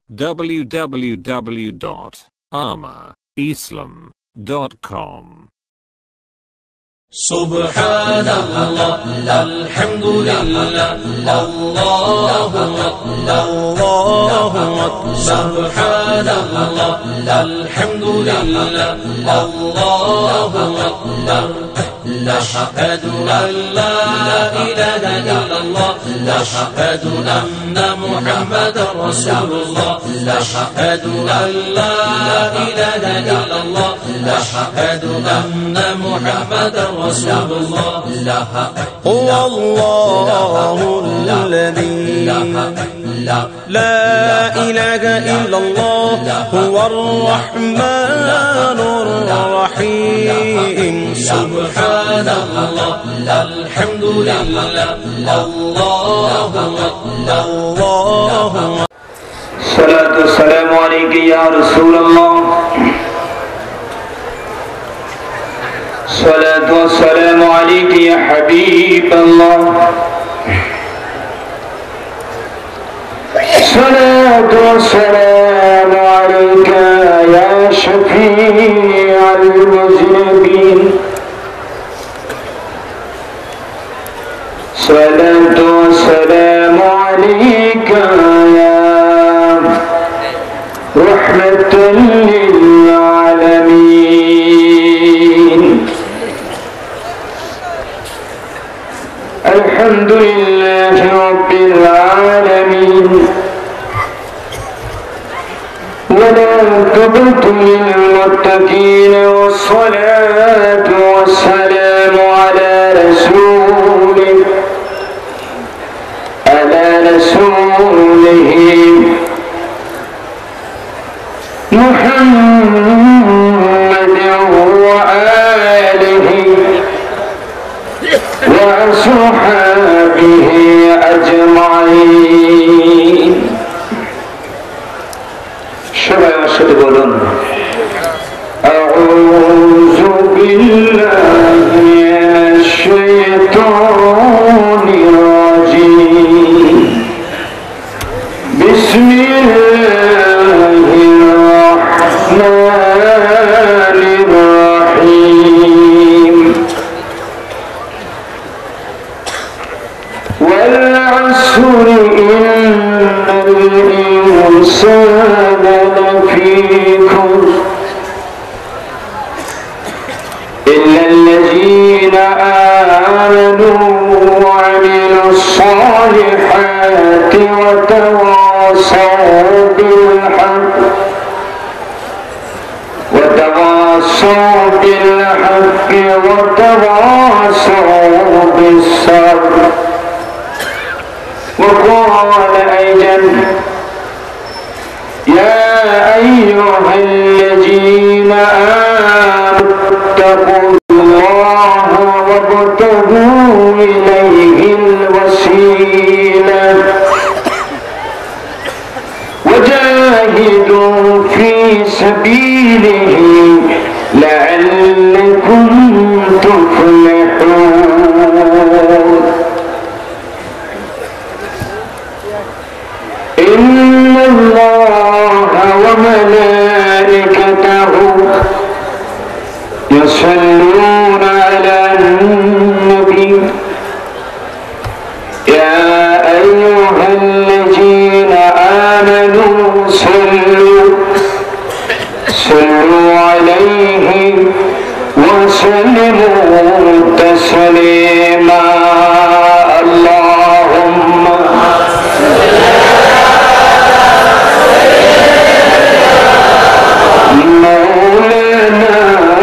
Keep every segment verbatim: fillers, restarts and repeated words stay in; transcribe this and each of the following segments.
w w w dot arma islam dot com. سبحان الله الحمد لله الله أكبر الله أكبر سبحان الله الحمد لله الله أكبر أشهد أن لا إله إلا الله أشهد أن محمدا رسول الله أشهد أن لا إله إلا الله أشهد أن محمدا رسول الله هو الله الذي لا إله إلا الله هو الرحمن الرحيم سبحان الله الحمد لله الله أكبر الله. الصلاة والسلام عليك يا رسول الله الصلاة والسلام عليك يا حبيب الله الصلاة والسلام عليك يا شفيع المذنبين الصلاة والسلام عليك يا رحمة للعالمين الحمد لله رب العالمين والعاقبة للمتقين والصلاة والسلام على رسوله على رسوله محمد وآله وأصحابه أجمعين. সবাই আমার সাথে বলুন আউযু বিল্লাহি মিনাশ শাইতানির রাজীম বিসমিল্লাহির রাহমানির রাহিম ওয়াল আসরি ইন্নাল ইনসানা لفيكم إلا الذين آمنوا وعملوا الصالحات وتواصوا بالحق وتواصوا بالحق وتواصوا بالصبر. وقال أيضا يا أيها الذين آمنوا اتقوا الله وابتغوا إليه الوسيلة وجاهدوا في سبيله لعلكم تفلحون. إن الله وملائكته يصلون على النبي يا أيها الذين آمنوا صلوا صلوا عليه وسلموا تسليما. اللهم مولانا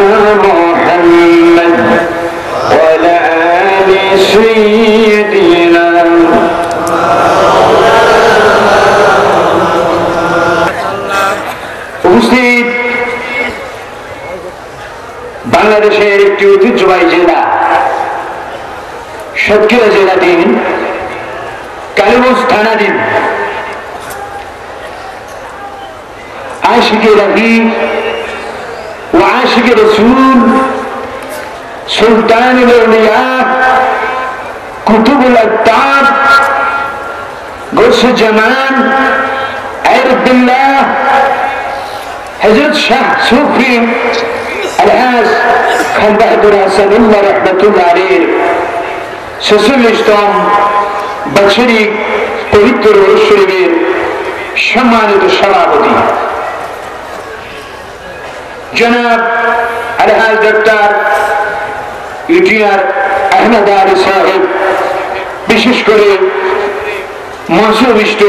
محمد وعلى آل سيدنا উপস্থিত বাংলাদেশের একটি ঐতিহ্যবাহী জেলা সাতক্ষীরা জেলাধীন কালীগঞ্জ থানাধীন আশিকে রাহি ও আশিকে রসুল সুলতানুল আউলিয়া কুতুবুল আত্তাব গোস জামান يعرف بالله حضرت شاه صوفي الحاج খান বাহাদুর হাসান উল্লাহ রহমতুল্লাহ আলাইহির ছেচল্লিশতম বাৎসরিক পবিত্র রোজ শরীফের সম্মানিত সভাপতি জনাব আলহাজ ডক্টর ইউটিআর আহমদ আলী সাহেব, বিশেষ করে মঞ্চবিষ্ট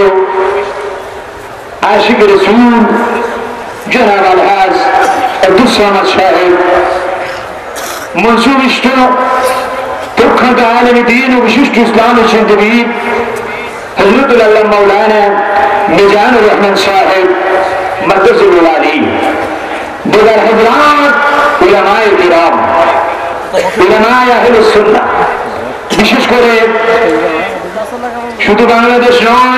আশিক রাসূল জনাব আলহাজ আব্দুল সামাদ সাহেব, মঞ্চবিষ্ট প্রখ্যাত আলেম দ্বীন ও বিশিষ্ট ইসলামী চিন্তাবিদ হযরতুল আল্লাহ মাওলানা মিজানুর রহমান সাহেব মাদ্রাসুল আলী, দিগার হযরত উলামায়ে কিরাম, উলামায়ে আহলুস সুন্নাহ, বিশেষ করে শুধু বাংলাদেশ নয়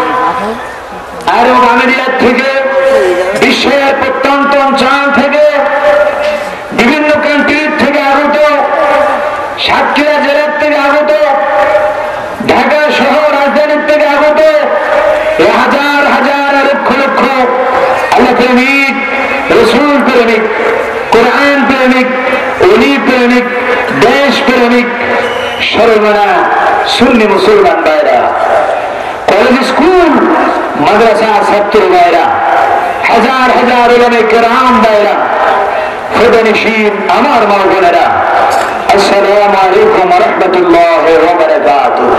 আরব আমিরাত থেকে বিশ্বের প্রত্যন্ত অঞ্চল থেকে বিভিন্ন কান্ট্রি থেকে আগত, সাতক্ষীরা জেলার থেকে আগত, ঢাকা শহর রাজধানীর থেকে আগত হাজার হাজার লক্ষ লক্ষ আল্লাহ প্রেমিক, রসুল প্রেমিক, কোরআন প্রেমিক, ওলি প্রেমিক, দেশ প্রেমিক সর্বনা সুন্নি মুসলমান ভাইরা, কলেজ স্কুল মাদ্রাসা ছাত্র ভাইরা, হাজার হাজার উলামা কিরাম ভাইরা, খুদানিশিন আমার মা বোনেরা, আসসালামু আলাইকুম ওয়া রাহমাতুল্লাহি ওয়া বারাকাতুহু।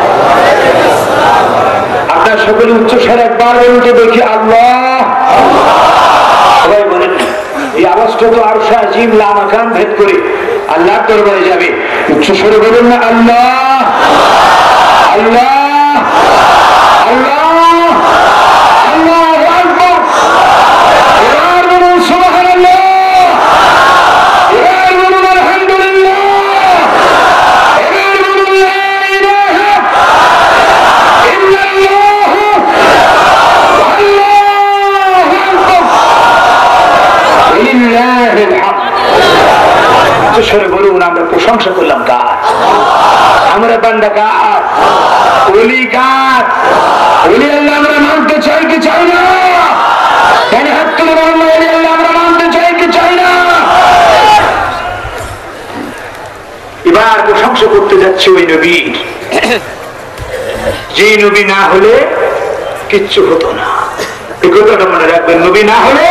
আপনার সকলে উচ্চ স্বরে একবার বলুন তো দেখি আল্লাহ। সবাই বলেন এই আওয়াজটা তো আরশে আজিম লা মাকাম ভেদ করে আল্লাহর দরবারে যাবে। উচ্চ স্বরে বলুন না আল্লাহ আল্লাহ আল্লাহ আল্লাহু আকবার। এবার বলুন সুবহানাল্লাহ, এবার বলুন আলহামদুলিল্লাহ, এবার বলুন লা ইলাহা ইল্লাল্লাহ আল্লাহু আকবার লিল্লাহিল হামদ। উচ্চস্বরে বলুন আমরা প্রশংসা করলাম কার? আমরা বান্দা কার? ওলি কার? ওলি আল্লাহ আমরা মানতে চাই কি চাই না? তাই হাত তুলে বলুন ওলি আল্লাহ আমরা মানতে চাই কি চাই না? এবার প্রশংসা করতে যাচ্ছে ওই নবীর, যে নবী না হলে কিচ্ছু হতো না। এই কথাটা মনে রাখবেন, নবী না হলে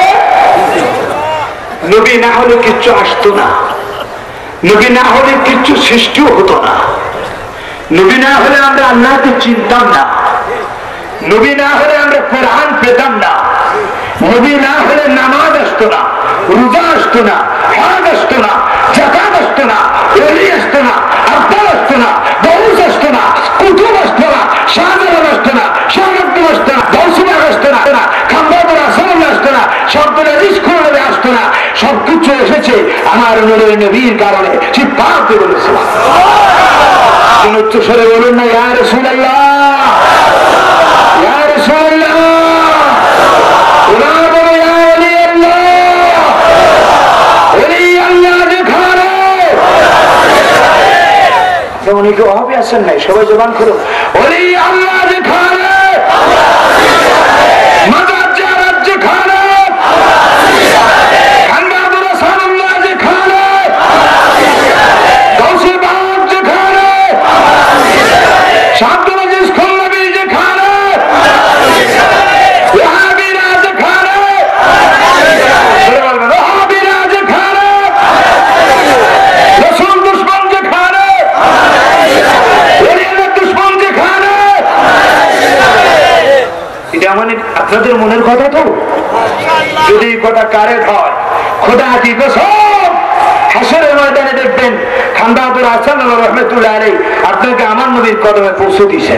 নবী না হলে কিচ্ছু আসতো না, নবী না হলে কিচ্ছু সৃষ্টিও হতো না, নবী না হলে আমরা আল্লাহকে চিনতাম না, নবী না হলে আমরা কোরআন পেতাম না, নবী না হলে নামাজ আসতো না, রোজা আসতো না, হজ আসতো না, যাকাত আসতো না, ওলি আসতো না, আফতার আসতো না, গৌস আসতো না, কুতুব আসতো না, শাহজালাল আসতো না, শাহ আব্দুল আসতো না, গৌসুবাগ আসতো না, খাম্বাদুর রাসূলুল্লাহ আসতো না, সবগুলো রিজকুল আসতো না। সবকিছু এসেছে আমার নূরের নবীর কারণে। ঠিক পাতে বলেছে উচ্চ স্বরে বলুন না ইয়া রাসূলুল্লাহ, ইয়া রাসূলুল্লাহ, ওরা বলে ইয়া ওলি আল্লাহ, ওলি আল্লাহ যেখানে। অনেকে অভাবে আছেন নাই, সবাই জবান করুন ওলি আল্লাহ যেখানে, মাদার জারাত যেখানে, খানবাদুর রাসূলুল্লাহ যেখানে, গাউসে বাগ যেখানে, শাহদুল আজিজ খুলনাবী যেখানে, ওয়াহাবীরা যেখানে, ওয়াহাবীরা যেখানে, রাসূল দুশমন যেখানে, ওলিয়ার দুশমন যেখানে। এটা মানে আপনাদের মনের কথা তো, যদি কথা কারেক্ট হয় খোদা কি কসম হাসরের ময়দানে দেখবেন খান বাহাদুর হাসান রহমতুল্লাহ আলাইহি আপনাকে আমার নবীর কদমে পৌঁছে দিয়েছেন।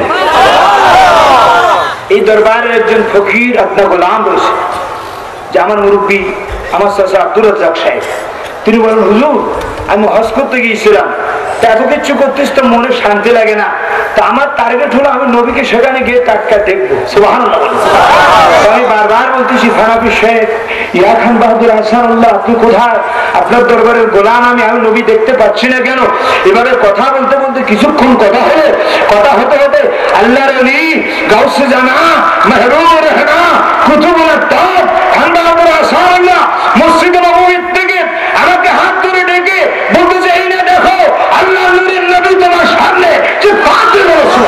এই দরবারের একজন ফকির আপনার গোলাম রয়েছে, যে আমার মুরব্বী আমার চাচা আব্দুর রাজ্জাক সাহেব, তিনি বলেন হুজুর আমি হজ করতে গিয়েছিলাম, তা এত কিছু করতেছ তো মনে শান্তি লাগে না, তা আমার টার্গেট হলো আমি নবীকে সেখানে গিয়ে টাটকা দেখবো। সুবহানাল্লাহ। আমি বারবার বলতেছি থানাপি শেখ ইয়া খান বাহাদুর আহসানুল্লাহ, আপনি কোথায়? আপনার দরবারের গোলাম আমি, আমি নবী দেখতে পাচ্ছি না কেন? এভাবে কথা বলতে বলতে কিছুক্ষণ কথা হলে কথা হতে হতে আল্লাহর ওলি গাউসে জানা মেহরুম রেহনা কুতুবুল আত্তাব খান বাহাদুর আহসানুল্লাহ মসজিদে নববী থেকে আমাকে হাত ধরে ডেকে বলতে চাই না, দেখো আল্লাহর নূরের নবী তোমার সামনে, যে পাঁচে বলছো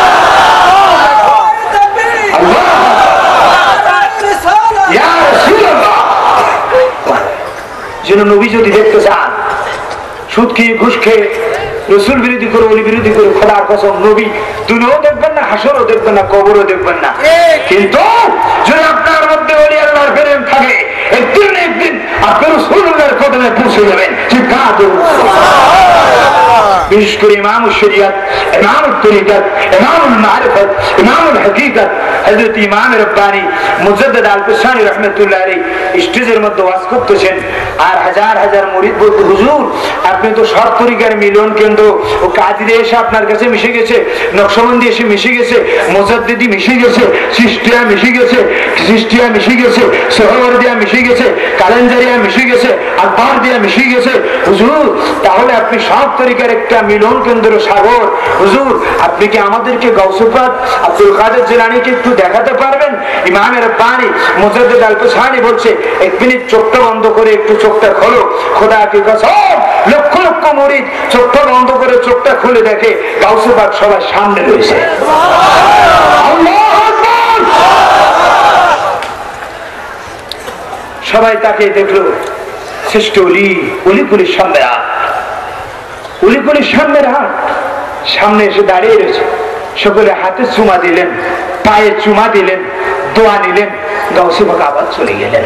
যেন নবী যদি দেখতে চান, সুদ খেয়ে ঘুষ খেয়ে রসুল বিরোধী করে অলি বিরোধী করে খোদার কসম নবী দুনিয়াও দেখবেন না, হাসরও দেখবেন না, কবরও দেখবেন না। কিন্তু যদি আপনার মধ্যে অলি আল্লাহর প্রেম থাকে, একদিন একদিন আপনি রাসূলুল্লাহর কদমে পৌঁছে যাবেন। বিশেষ করে ইমাম শরিয়ত, ইমাম তরিকত, ইমাম মারিফত, ইমাম হকিকত হযরত ইমাম রব্বানী মুজাদ্দিদ আল-কুশানী রাহমাতুল্লাহ আলাইহি স্টেজের মধ্যে ওয়াজ করতেছেন, আর হাজার হাজার মুরিদ বলতে, হুজুর আপনি তো সব তরিকার মিলন কেন্দ্র, ও কাদিরে এসে আপনার কাছে মিশে গেছে, নকশবন্দি এসে মিশে গেছে, মুজাদ্দিদি মিশে গেছে, চিশতিয়া মিশে গেছে, চিশতিয়া মিশে গেছে, সোহরাওয়ার্দিয়া মিশে গেছে, কালেঞ্জারিয়া মিশে গেছে, আকবর দিয়া মিশে গেছে। হুজুর তাহলে আপনি সব তরিকার একটা মিলন কেন্দ্র সাগর, হুজুর আপনি কি আমাদেরকে গাউসুল পাক আব্দুল কাদের জিলানীকে একটু দেখাতে পারবেন? ইমাম রব্বানী মুজাদ্দিদ আল-কুশানী বলছে, এক মিনিট চোখটা বন্ধ করে একটু চোখটা খোলো, খোদা কি কসম লক্ষ লক্ষ মুরিদ চোখটা বন্ধ করে চোখটা খুলে দেখে গাউসুল পাক সবার সামনে রয়েছে। আল্লাহু আকবার। সবাই তাকে দেখলো, শ্রেষ্ঠ অলি, অলিকুলির সামনে রাত, অলিকুলির সামনে রাত, সামনে এসে দাঁড়িয়ে রয়েছে। সকলে হাতে চুমা দিলেন, পায়ে চুমা দিলেন, দোয়া নিলেন, গাউসে পাক আবার চলে গেলেন।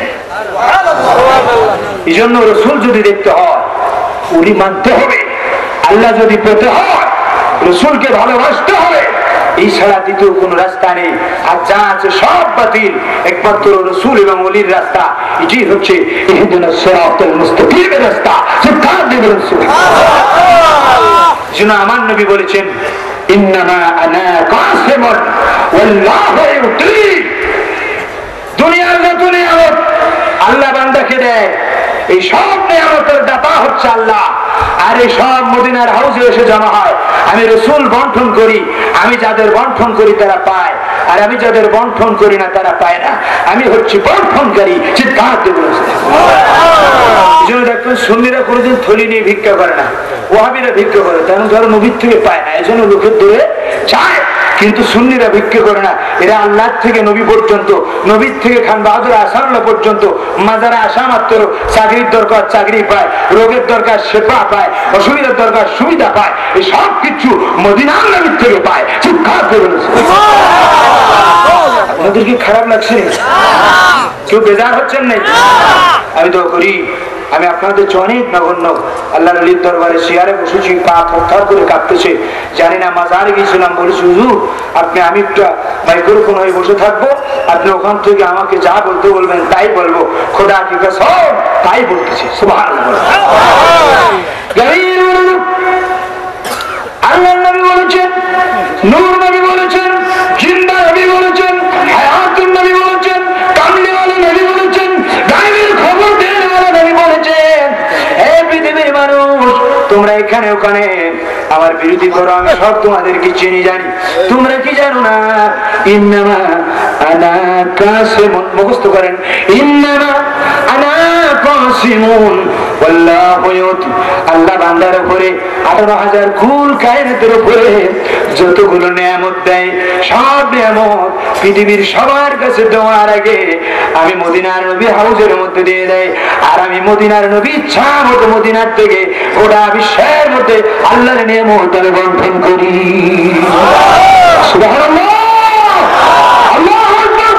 এই জন্য রসুল যদি দেখতে হয়, অলি মানতে হবে। আল্লাহ যদি পেতে হয়, রসুলকে ভালোবাসতে হবে। এই ছাড়া দ্বিতীয় কোন রাস্তা নেই। আর যা আছে সব বাতিল, একমাত্র রসুল এবং অলির রাস্তা, এটি হচ্ছে ইহদিনাস সিরাতাল মুস্তাকিমের রাস্তা। যেন আমার নবী বলেছেন, ইন্নামা আনা কাসিমুন ওয়াল্লাহু ইউতি। দুনিয়ার যত নিয়ামত আল্লাহ বান্দাকে দেয়, এই সব নিয়ামতের দাতা হচ্ছে আল্লাহ। আর এই সব মদিনার হাউসে এসে জমা হয়। আমি রসুল বন্টন করি, আমি যাদের বন্টন করি তারা পায়, আর আমি যাদের বন্টন করি না তারা পায় না। আমি হচ্ছি বন্টনকারী। চিৎকার দিয়ে বলেছে। এই জন্য দেখবেন সুন্নিরা কোনোদিন থলি নিয়ে ভিক্ষা করে না, ওয়াহাবিরা ভিক্ষা করে, কারণ ধরো নবীর থেকে পায় না, এই জন্য লোকের দূরে চায়। কিন্তু সুন্নিরা ভিক্ষা করে না, এরা আল্লাহ থেকে নবী পর্যন্ত, নবীর থেকে খান বাহাদুর আহসানুল্লাহ পর্যন্ত মাজারে আসা মাত্র চাকরির দরকার চাকরি পায়, রোগের দরকার শেফা পায়, অসুবিধার দরকার সুবিধা পায়। এই সব কিছু মদিনার নবীর থেকে পায়। চিৎকার করে বলেছে। আপনাদের কি খারাপ লাগছে? কেউ বেজার হচ্ছেন নাই? আমি তো করি, আমি আপনাদের অনেক নগণ্য আল্লাহর ওলির দরবারে চেয়ারে বসেছি, পা থরথর করে কাঁপতেছে। জানি না মাজারে গিয়েছিলাম, বলেছি হুজুর আপনি আমি একটা মাইক্রোফোন হয়ে বসে থাকবো, আপনি ওখান থেকে আমাকে যা বলতে বলবেন তাই বলবো। খোদা কি কসম তাই বলতেছি। সুবহানাল্লাহ। আল্লাহর নবী বলেছেন, নূর নবী বলেছেন, জিন্দা নবী বলেছেন, হায়াতুন নবী বলেছেন, কামলিওয়ালা নবী বলেছেন, গায়েবের খবর দেওয়ালা নবী বলেছেন, হে পৃথিবীর মানুষ তোমরা এখানে ওখানে আমার বিরোধী করো, আমি সব তোমাদেরকে চিনি জানি। তোমরা কি জানো না? ইন্নামা আনা কাসিমুন, মুখস্থ করেন, ইন্নামা আনা কাসিমুন ওয়াল্লাহু ইউতি। আল্লাহ বান্দার উপরে আঠারো হাজার কুল কায়নাতের উপরে যতগুলো নিয়ামত দেয়, সব নিয়ামত পৃথিবীর সবার কাছে দেওয়ার আগে আমি মদিনার নবী হাউজের মধ্যে দিয়ে দেয়। আর আমি মদিনার নবী ইচ্ছা মতো মদিনার থেকে গোটা বিশ্বের মধ্যে আল্লাহর নিয়ামত আমি বন্টন করি। সুবহানাল্লাহ। আল্লাহু আকবার।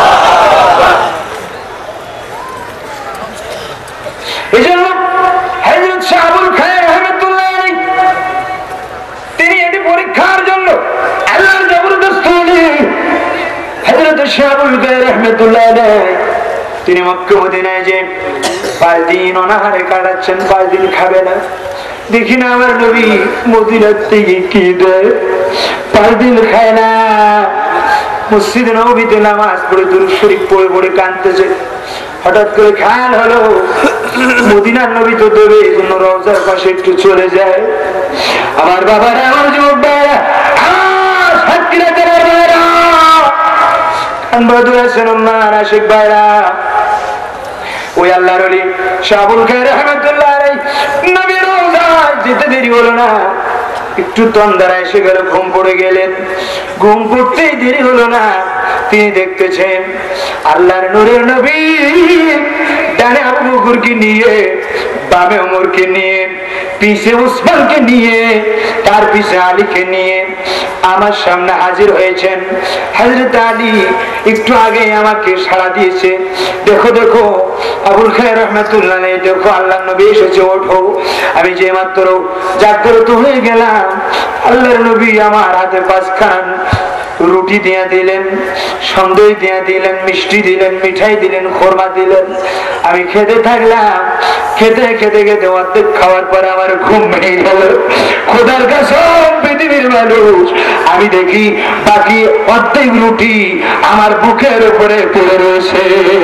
এজন্য হযরত শাহ আবুল খায়ের রাহমাতুল্লাহ আলাইহি তিনি এটি পরীক্ষার জন্য আল্লাহর জবরদস্ত ওলি হযরত শাহ আবুল খায়ের রাহমাতুল্লাহ আলাইহি তিনি মক্কা মদিনায় যে পাঁচ দিন অনাহারে কাটাচ্ছেন, পাঁচ দিন খাবে না। দেখি না আমার নবী মদিনার থেকে কি দেয়, পাঁচ দিন খায় না। মসজিদ নববীতে নামাজ পড়ে দুরূদ শরীফ পড়ে পড়ে কাঁদতেছে। হঠাৎ করে খেয়াল হলো মদিনার নবী তো দেবে, এই জন্য রওজার পাশে একটু চলে যায়। আমার বাবারা, আমার যুবক ভাইরা, আমার সাতক্ষীরা ভাইরা, খানবাহাদুর হাসান ওম্মার আশিক ভাইরা, ওই আল্লাহর ওলি শাহ আবুল খায়ের রহমাতুল্লাহ আলাইহি নবীর রওজায় যেতে দেরি হলো না, একটু তন্দ্রা এসে গেল, ঘুম পড়ে গেলেন। ঘুম পড়তেই দেরি হলো না, তিনি দেখতেছেন আল্লাহর নূরের নবী ডানে আবু বকরকে নিয়ে, বামে ওমরকে নিয়ে, পিছে উসমানকে নিয়ে, তার পিছে আলীকে নিয়ে আমার সামনে হাজির হয়েছেন। হযরত আলী একটু আগে আমাকে সাড়া দিয়েছে, দেখো দেখো আবুল খায়ের রহমাতুল্লাহ আলাইহি, দেখো আল্লাহর নবী এসেছে, ওঠো। আমি যে মাত্র জাগ্রত হয়ে গেলাম, আল্লাহর নবী আমার হাতে পাঁচখান রুটি দিয়া দিলেন, সন্দেশ দিয়া দিলেন, মিষ্টি দিলেন, মিঠাই দিলেন, খোরমা দিলেন। আমি খেতে থাকলাম, খেতে খেতে খেতে অর্ধেক খাওয়ার পরে আমার ঘুম ভেঙে গেল। খোদার কসম, পৃথিবীর মানুষ, আমি দেখি বাকি অর্ধেক রুটি আমার বুকের উপরে পড়ে রয়েছে।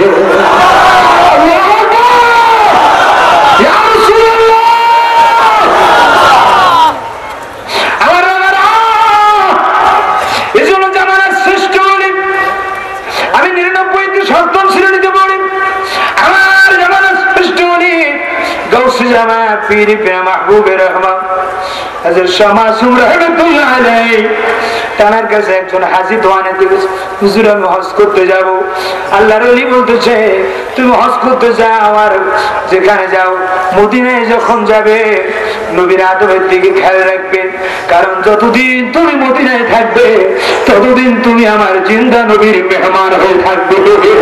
তার কাছে একজন হাজী দোয়ানে দিয়েছে, হুজুর আমি হজ করতে যাব। আল্লাহর ওলি বলতেছে তুমি হজ করতে যাও, আর যেখানে যাও মদিনায় যখন যাবে নবীর আদবের দিকে খেয়াল রাখবে, কারণ যতদিন তুমি মদিনায় থাকবে ততদিন তুমি আমার জিন্দা নবীর মেহমান হয়ে থাকবে।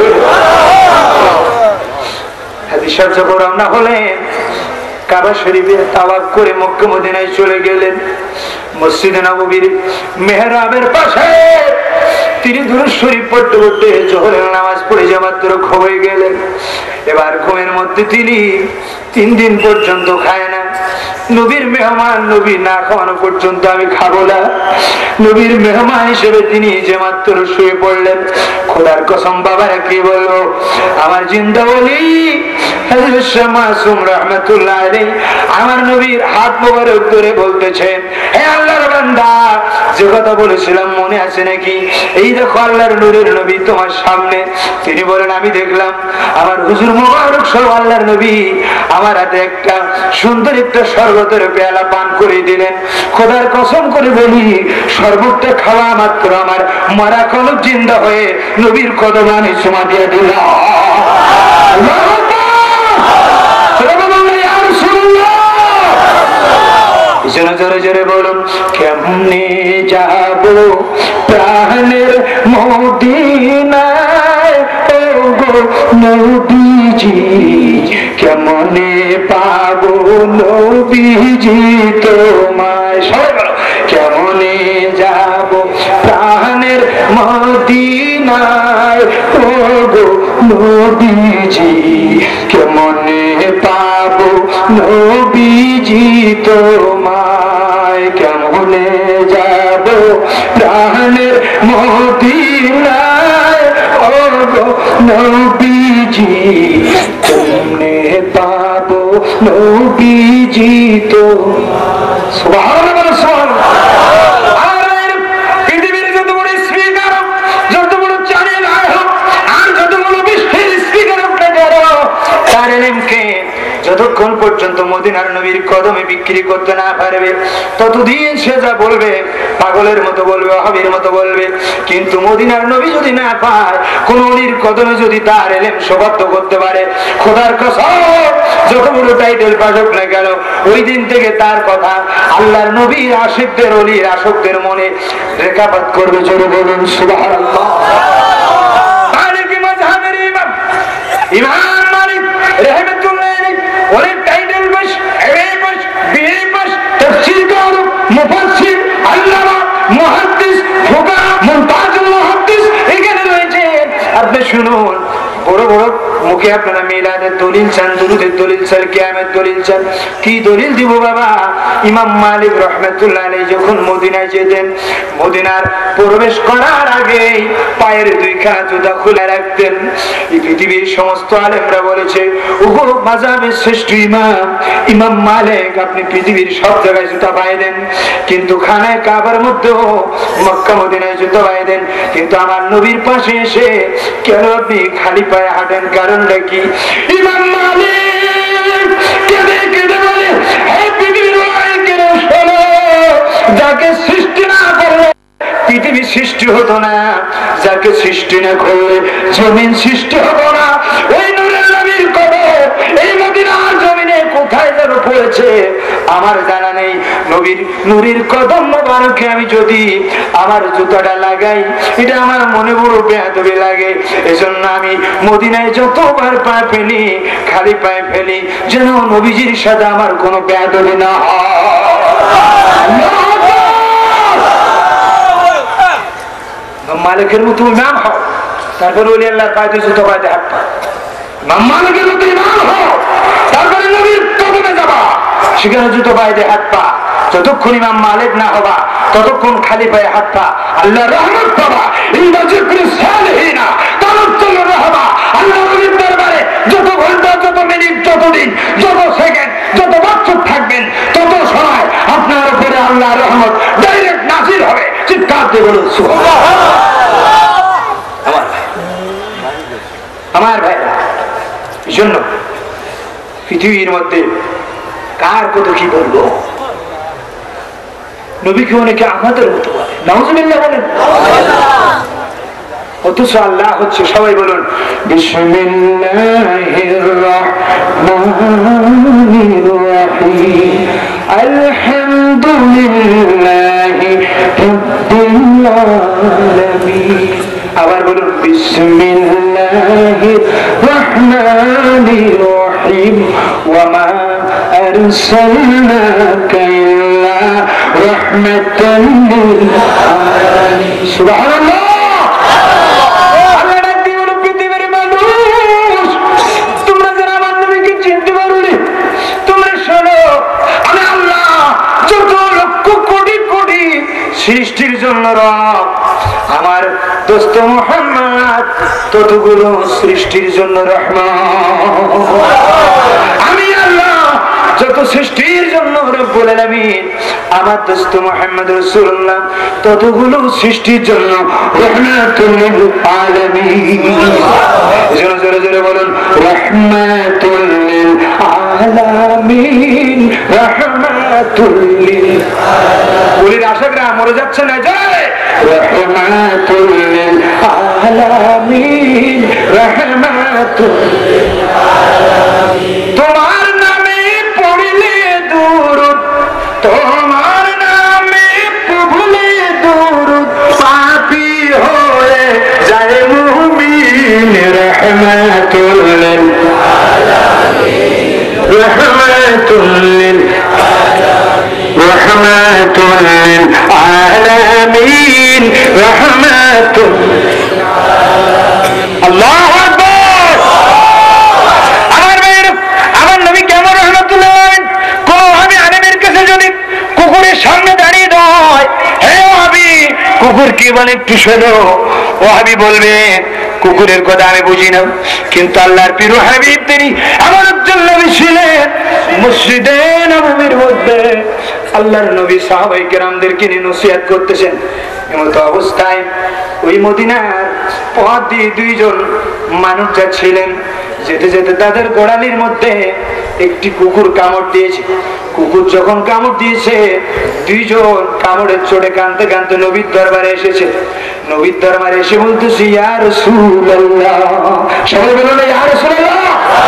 হাজী সাহেব যখন রওনা হলেন, কাবা শরীফে তাওয়াফ করে মক্কা মদিনায় চলে গেলেন। মসজিদে নববীর মেহরাবের পাশে তিনি দুরূদ শরীফ পড়তে পড়তে জোহরের নামাজ পড়ে যে মাত্র ঘুমিয়ে গেলেন। এবার ঘুমের মধ্যে তিনি তিন দিন পর্যন্ত খায় না। নবীর মেহমান, নবী না খাওয়ানো পর্যন্ত আমি খাবো না, নবীর মেহমান হিসেবে তিনি যে মাত্র শুয়ে পড়লেন। খোদার কসম বাবারা কি বলবো, আমার জিন্দা ওলি হযরত শাহ মাসুম রাহমাতুল্লাহ আলাইহি আমার নবীর হাত মোবারক ধরে বলতেছেন, হে আল্লাহর বান্দা, যে কথা বলেছিলাম মনে আছে নাকি? এই দেখো আল্লাহর নূরের নবী তোমার সামনে। তিনি বলেন, আমি দেখলাম আমার হুজুর মোবারক সহ আল্লাহর নবী আমার হাতে একটা সুন্দর একটা শরবতের পেয়ালা পান করে দিলেন। খোদার কসম করে বলি, শরবতটা খাওয়া মাত্র আমার মরা কলব জিন্দা হয়ে নবীর কদমে আমি চুমা দিয়ে দিলাম। জোরে জোরে বলুন, কেমনে যাব প্রাণের মদিনায় ও গো নবীজি, কেমনে পাবো নবীজি তোমায়। সবাই বলো, কেমনে যাব প্রাণের মদিনায় ও গো নবীজি, কেমনে পাবো নবীজি তোমায়, কেমনে যাব প্রাণের মদিনায় ও গো নবীজি, কেমনে পাবো নবীজি তোমায়। সুবহানাল্লাহ, সুবহানাল্লাহ। আর পৃথিবীর যত বড় স্পিকার, যত বড় চ্যানেল হোক, আর যত বড় বিশ্বের স্পিকার হোক না কেন, তার এলেমকে যতক্ষণ পর্যন্ত মদিনার নবীর কদমে বিক্রি করতে না পারবে ততদিন সে যা বলবে পাগলের মতো বলবে, ওয়াহাবীর মতো বলবে। কিন্তু মদিনার নবী যদি না পায়, কোন ওলির কদমে যদি তার এলেম শোভাব্য করতে পারে, খোদার কসম যত বড় টাইটেল পাঠক না গেল, ওই দিন থেকে তার কথা আল্লাহর নবীর আশিকদের, ওলির আশিকদের মনে রেখাপাত করবে। জোরে বলুন সুবহানাল্লাহ। মালিক মাযহাবের ইমাম ইমাম মালিক রাহমাতুল্লাহ আলাইহি অনেক title pass, MA pass, BA pass, তাফসীর কারক, মুফাসসির, আল্লামা, মুহাদ্দিস, ফুকাহা, মুনতাজুল মুহাদ্দিস এখানে রয়েছে। আপনি শুনুন, বড় বড় মুখে আপনারা মিলাদের দলিল চান, দুরুদের দলিল চান, কিয়ামের দলিল চান, কি দলিল দিব বাবা? ইমাম মালিক রাহমাতুল্লাহ আলাইহি যখন মদিনায় যেতেন, মদিনার প্রবেশ করার আগে পায়ের দুইখানা জুতা খুলে রাখতেন। এই পৃথিবীর সমস্ত আলেমরা বলেছে, ওগো মাযহাবের শ্রেষ্ঠ ইমাম ইমাম মালিক, আপনি পৃথিবীর সব জায়গায় জুতা পায়ে দেন, কিন্তু খানায় কাবার মধ্যেও মক্কা মদিনায় জুতা পায়ে দেন, কিন্তু আমার নবীর পাশে এসে কেন আপনি খালি পায়ে হাঁটেন? কারণটা কি? ইমাম মালিক কেঁদে কেঁদে বলে, হে পৃথিবীর মালিকের শোনো, যাকে সৃষ্টি না করলে পৃথিবী সৃষ্টি হতো না, যাকে সৃষ্টি না করলে জমিন সৃষ্টি হতো না। ওই নূরের নবীর কবর এই মদিনার জমিনে কোথায় যেন পড়েছে আমার জানা নেই। নবীর নূরের কদম মোবারকে আমি যদি আমার জুতাটা লাগাই, এটা আমার মনে বড় বেয়াদবি লাগে। এজন্য আমি মদিনায় যতবার পা ফেলি খালি পায়ে ফেলি, যেন নবীজির সাথে আমার কোনো বেয়াদবি না হয়। মালিকের মতো ইমাম হও, তারপরে ওলি আল্লাহর পায়ে জুতো পায়ে হাত পা। মালিকের মতো ইমাম হও, তারপরে নবীর কদমে যাবা, সেখানে জুতো পায়ে হাত পা। যতক্ষণ ইমাম মালিক না হবা ততক্ষণ খালি পায়ে হাত পা। আল্লাহর রহমত পাবা, ইন্দা যিকরি সালিহিনা তাওয়াক্কুল রাহবা। আল্লাহর নবীর দরবারে যত ঘন্টা, যত মিনিট, যত দিন, যত সেকেন্ড, যত বছর থাকবেন, তত সময় আপনার উপরে আল্লাহর রহমত ডাইরেক্ট নাযিল হবে। চিৎকার দিয়ে বলুন সুবহানাল্লাহ। আমার ভাই, আমার ভাই, এই জন্য পৃথিবীর মধ্যে কার কত কি বলবো, নবীকে অনেকে আমাদের মতো বলে, নাউজুবিল্লাহ বলেন, অথচ আল্লাহ হচ্ছে, সবাই বলুন বিসমিল্লাহির রাহমানির রাহিম, আলহামদুলিল্লাহি রাব্বিল আলামিন। আবার বলুন বিসমিল্লাহির রাহমানির রাহিম, ওয়া মা আরসালনাকা ইল্লা রাহমাতাল লিল আলামিন। সুবহানাল্লাহ। সৃষ্টির জন্য রব আমার দোস্ত মুহাম্মদ, ততগুলো সৃষ্টির জন্য রহমান। আমি আল্লাহ যত সৃষ্টির জন্য রব্বুল আলামিন, আমার দোস্ত মুহাম্মদ রাসূলুল্লাহ ততগুলো সৃষ্টির জন্য রাহমাতুল লিল আলামিন। জোরে জোরে জোরে বলুন রাহমাতুল লিল আলামিন, রাহমাতুল লিল আলামিন। বলির আশাকরা মরে যাচ্ছে না, যায় রাহমাতুল লিল আলামিন, রাহমাতুল লিল আলামিন। তোমার নামে পড়লে দুরূদ, তোমার নামে পড়লে দুরূদ, পাপী হয়ে যায় মুমিন। রাহমাতুল লিল আলামিন, রাহমাতুল লিল আলামিন, রাহমাতুল লিল আলামিন, রাহমাতুল লিল আলামিন। আল্লাহু আকবার। আমার ভাইয়েরা, আমার নবী কেমন রাহমাতুল্লাহ আলামিন? কোন আমি আলেমের কাছে যদি কুকুরের সামনে দাঁড়িয়ে দেয়, হে ওয়াহাবি কুকুর কি বলে একটু শোনো, ওয়াহাবি বলবে কুকুরের কথা আমি বুঝি না, কিন্তু আল্লাহর প্রিয় হাবিব তিনি আমার একজন নবী ছিলেন। মসজিদে নববীর মধ্যে আল্লাহর নবী সাহাবায়ে কেরামদেরকে নিয়ে নসিহত করতেছেন। এমত অবস্থায় ওই মদিনার পথ দিয়ে দুইজন মানুষ যাচ্ছিলেন, যেতে যেতে তাদের গোড়ালির মধ্যে একটি কুকুর কামড় দিয়েছে। কুকুর যখন কামড় দিয়েছে, দুইজন কামড়ের চোটে কাঁদতে কাঁদতে নবীর দরবারে এসেছে। নবীর দরবারে এসে বলতেছে, ইয়া রাসূলুল্লাহ, সবাই বলুন ইয়া রাসূলুল্লাহ,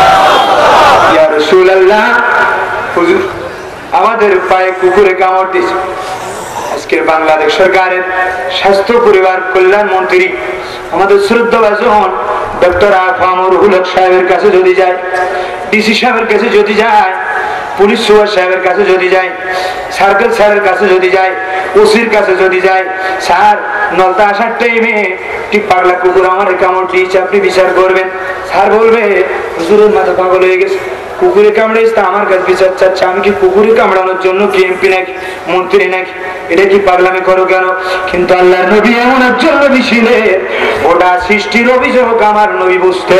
ইয়া রাসূলুল্লাহ, হুজুর আমাদের পায়ে কুকুরে কামড় দিয়েছে। আজকের বাংলাদেশ সরকারের স্বাস্থ্য পরিবার কল্যাণ মন্ত্রী আমাদের শ্রদ্ধাভাজন ডক্টর আফামুর হুলক সাহেবের কাছে যদি যায়, ডিসি সাহেবের কাছে যদি যায়, পুলিশ সুপার সাহেবের কাছে যদি যায়, সার্কেল স্যারের কাছে যদি যায়, ওসির কাছে যদি যায়, স্যার নলতা আসার টাইমে ঠিক পাগলা কুকুর আমার কামড় দিয়েছে, আপনি বিচার করবেন। স্যার বলবে হুজুরের মাথা পাগল হয়ে গেছে, কুকুরে কামড়েছে তা আমার কাছে বিচার চাচ্ছে, আমি কি কুকুরে কামড়ানোর জন্য কি এমপি নাকি মন্ত্রী নাকি, এটা কি পাগলামি করো কেন? কিন্তু আল্লাহর নবী এমন একজন নবী ছিলেন, ওটা সৃষ্টির অভিযোগ আমার নবী বুঝতে।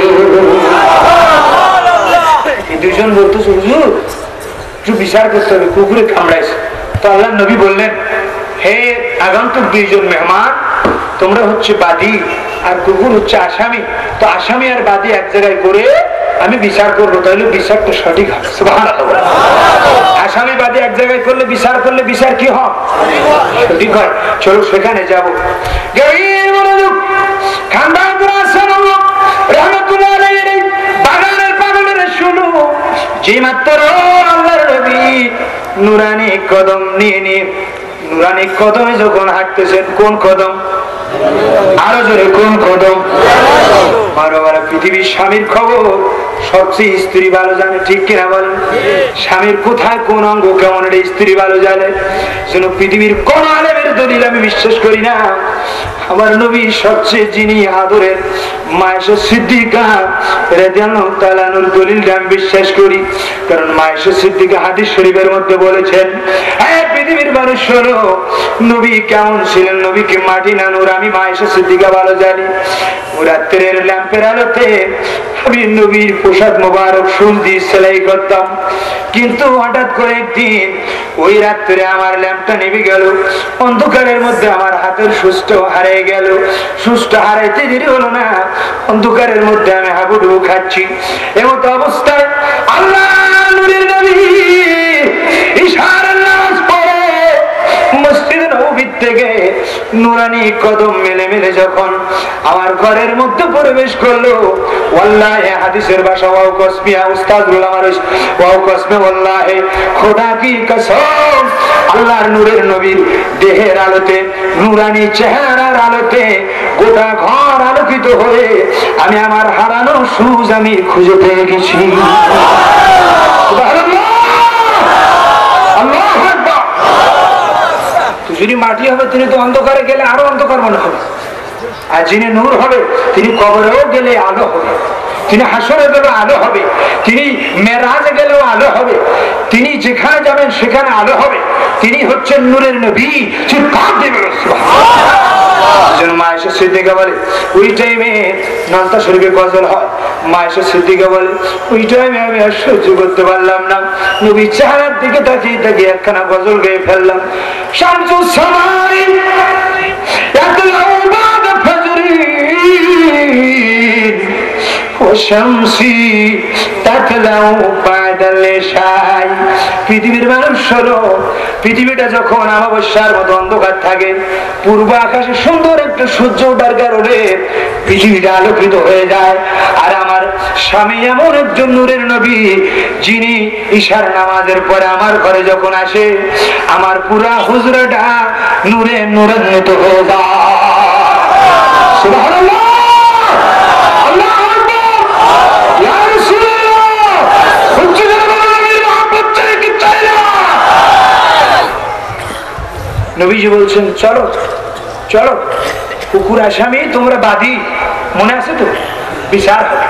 এই দুজন বলতেছে হুজুর একটু বিচার করতে হবে, কুকুরে কামড়াইছে। তো আল্লাহর নবী বললেন, হে আগন্তুক দুইজন মেহমান, তোমরা হচ্ছে বাদী আর কুকুর হচ্ছে আসামি, তো আসামি আর বাদী এক জায়গায় করে আমি বিচার করবো, তাহলে বিচারটা সঠিক হবে। সুবহানাল্লাহ। আসামি বাদী এক জায়গায় করলে বিচার করলে বিচার কি হয়? সঠিক হয়। চলো সেখানে যাবো। বাগানের পাগলের শুনো, যে মাত্র আল্লাহর নবী নুরানি কদম নিয়ে নিয়ে নুরানি কদমে যখন হাঁটতেছেন, কোন কদম? আরো জোরে, কোন কদম? পৃথিবীর স্বামীর খবর সবচেয়ে স্ত্রী ভালো জানে, ঠিক কিনা বলেন? স্বামীর কোথায় কোন অঙ্গ কেমন এটা স্ত্রী ভালো জানে। যেন পৃথিবীর কোন আলেমের দলিল আমি বিশ্বাস করি না, আমার নবী সবচেয়ে যিনি আদরের মায়েশা সিদ্দিকা রাদিয়াল্লাহু তাআলা আনহার দলিলটা আমি বিশ্বাস করি। কারণ মায়েশা সিদ্দিকা হাদিস শরীফের মধ্যে বলেছেন, হ্যাঁ পৃথিবীর মানুষ শোনো, নবী কেমন ছিলেন, নবীকে মাটি না নূর আমি মায়েশা সিদ্দিকা ভালো জানি। ও রাত্রের ল্যাম্পের আলোতে আমি নবীর পোশাক মোবারক ফুল দিয়ে সেলাই করতাম, কিন্তু হঠাৎ করে একদিন ওই রাত্রে আমার ল্যাম্পটা নিভে গেল, অন্ধকারের মধ্যে আমার হাতের সুস্থ হারিয়ে গেল। সুস্থ হারাইতে দেরি হলো না, অন্ধকারের মধ্যে আমি হাবুডুবু খাচ্ছি। এমত অবস্থায় আল্লাহ নূরের নবী ইশারার নামাজ পড়ে মসজিদ নববীর থেকে নুরানি কদম মেলে মেলে যখন আমার ঘরের মধ্যে প্রবেশ করলো, ওয়াল্লাহি হাদিসের ভাষা ওয়াও কসমিয়া উস্তাদুল আমার ওয়াও কসমে ওয়াল্লাহি খোদা কি কসম, আল্লাহর নূরের নবীর দেহের আলোতে নুরানি চেহারার আলোতে গোটা ঘর আলোকিত হয়ে আমি আমার হারানো সুজ আমি খুঁজে পেয়ে গেছি। সুবহানাল্লাহ, আল্লাহু আকবার। যিনি মাটি হবে তিনি তো অন্ধকারে গেলে আরো অন্ধকার মনে হবে, আর যিনি নূর হবে তিনি কবরেও গেলে আলো হবে, তিনি হাসরে গেলেও আলো হবে, তিনি মেরাজে গেলেও আলো হবে, তিনি যেখানে যাবেন সেখানে আলো হবে, তিনি হচ্ছেন নূরের নবী। চিৎকার দিবেন সুবহানাল্লাহ। মায়েশা সিদ্দিকা বলে ওই টাইমে নান্তা শরীফে গজল হয়, মায়েশা সিদ্দিকা বলে ওই টাইমে আমি আর সহ্য করতে পারলাম না, নবী চেহারার দিকে তাকিয়ে তাকিয়ে একখানা গজল গেয়ে ফেললাম। শামসুস সামাই ইয়াতলাউ বাদা ফজরি ওয়া শামসি তাতলাউ বাদাল ইশাই। পৃথিবীর মানুষ হলো, পৃথিবীটা যখন অমাবস্যার মতো অন্ধকার থাকে, পূর্ব আকাশে সুন্দর একটা সূর্য ওঠার কারণে পৃথিবীটা আলোকিত হয়ে যায়। আর আমার স্বামী এমন একজন নূরের নবী, যিনি ঈশার নামাজের পরে আমার ঘরে যখন আসে, আমার পুরা হুজরাটা নূরে নূরান্বিত হয়ে যায়। সুবহানাল্লাহ, আল্লাহু আকবার, ইয়া রাসূলুল্লাহ। নবীজি বলছেন চলো চলো, কুকুর আসামি তোমরা বাদী, মনে আছে তো, বিচার হবে।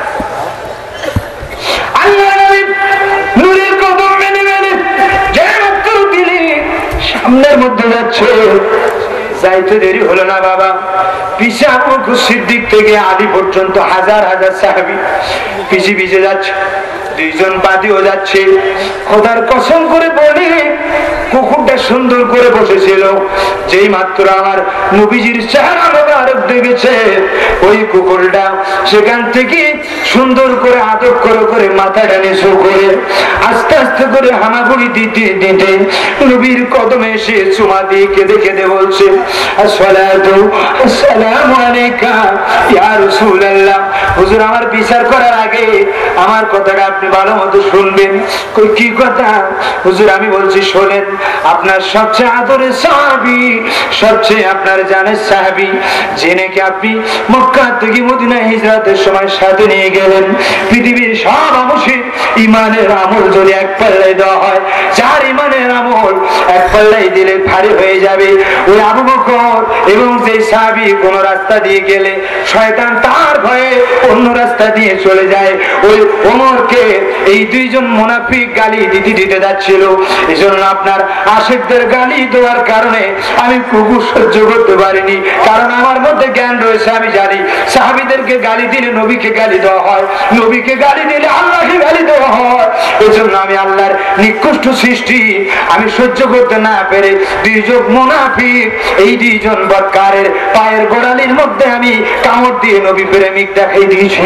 আল্লাহ নবী নূরের কদম মেনে মেনে যে মাত্র তিনি সামনের মধ্যে যাচ্ছে, যাইতে দেরি হলো না বাবা। পিছে আবু বকর সিদ্দিক থেকে আলী পর্যন্ত হাজার হাজার সাহাবী পিছে পিছে যাচ্ছে, দুইজন বাদীও যাচ্ছে। খোদার কসম করে বলি, কুকুরটা সুন্দর করে বসেছিল, যেই মাত্র আমার নবীজির চেহারা মোবারক দেখেছে, ওই কুকুরটা সেখান থেকে সুন্দর করে আদব করে করে মাথাটা নিচু করে আস্তে আস্তে করে হামাগুড়ি দিতে দিতে নবীর কদমে এসে চুমা দিয়ে কেঁদে কেঁদে বলছে, আসসালাতু আসসালামু আলাইকা ইয়া রাসূলুল্লাহ। হুজুর আমার বিচার করার আগে আমার কথাটা আপনি ভালো মতো শুনবেন। কই কি কথা? হুজুর আমি বলছি শোনেন। আপনার সবচেয়ে আদরের সাহাবী, সবচেয়ে আপনার জানের সাহাবী, জেনে কি আপনি মক্কা থেকে মদিনায় হিজরতের সময় সাথে নিয়ে গেলেন। পৃথিবীর সব আমলের ইমানের আমল যদি এক পাল্লায় দেওয়া হয়, চার ইমানের আমল এক পাল্লায় দিলে ভারী হয়ে যাবে। ওই আবু বকর এবং যে সাহাবী কোন রাস্তা দিয়ে গেলে শয়তান তার ভয়ে অন্য রাস্তা দিয়ে চলে যায়। ওই ওমরকে এই দুইজন মুনাফিক গালি দিতে দিতে যাচ্ছিল। এই জন্য আপনার আশিকদের গালি দেওয়ার কারণে আমি কুকুর সহ্য করতে পারিনি, কারণ আমার মধ্যে জ্ঞান রয়েছে। আমি জানি সাহাবীদেরকে গালি দিলে নবীকে গালি দেওয়া হয়, নবীকে গালি দিলে আল্লাহকে গালি দেওয়া হয়। এই জন্য আমি আল্লাহর নিকৃষ্ট সৃষ্টি আমি সহ্য করতে না পেরে দুইজন মুনাফিক, এই দুইজন বদকারের পায়ের গোড়ালির মধ্যে আমি কামড় দিয়ে নবী প্রেমিক দেখাই দিয়েছি।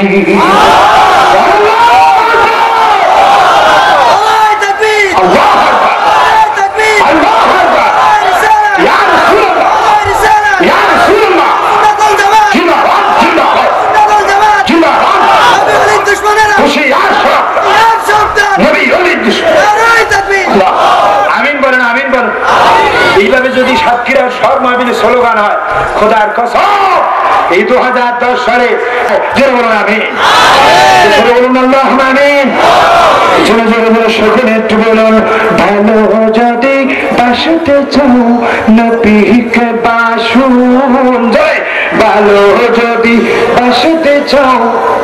আমিন বলেন, আমিন বলেন। এইভাবে যদি সাতক্ষীরার সব মাহফিলে স্লোগান হয়, খোদার কসম এই দু হাজার দশ সালে জোরে বলুন আমিন, জোরে বলুন আল্লাহুম্মা আমিন, জোরে জোরে বলে সকলে একটু বলুন, ভালো যদি বাসতে চাও নবীকে বাসুন, জয় ভালো যদি বাসতে চাও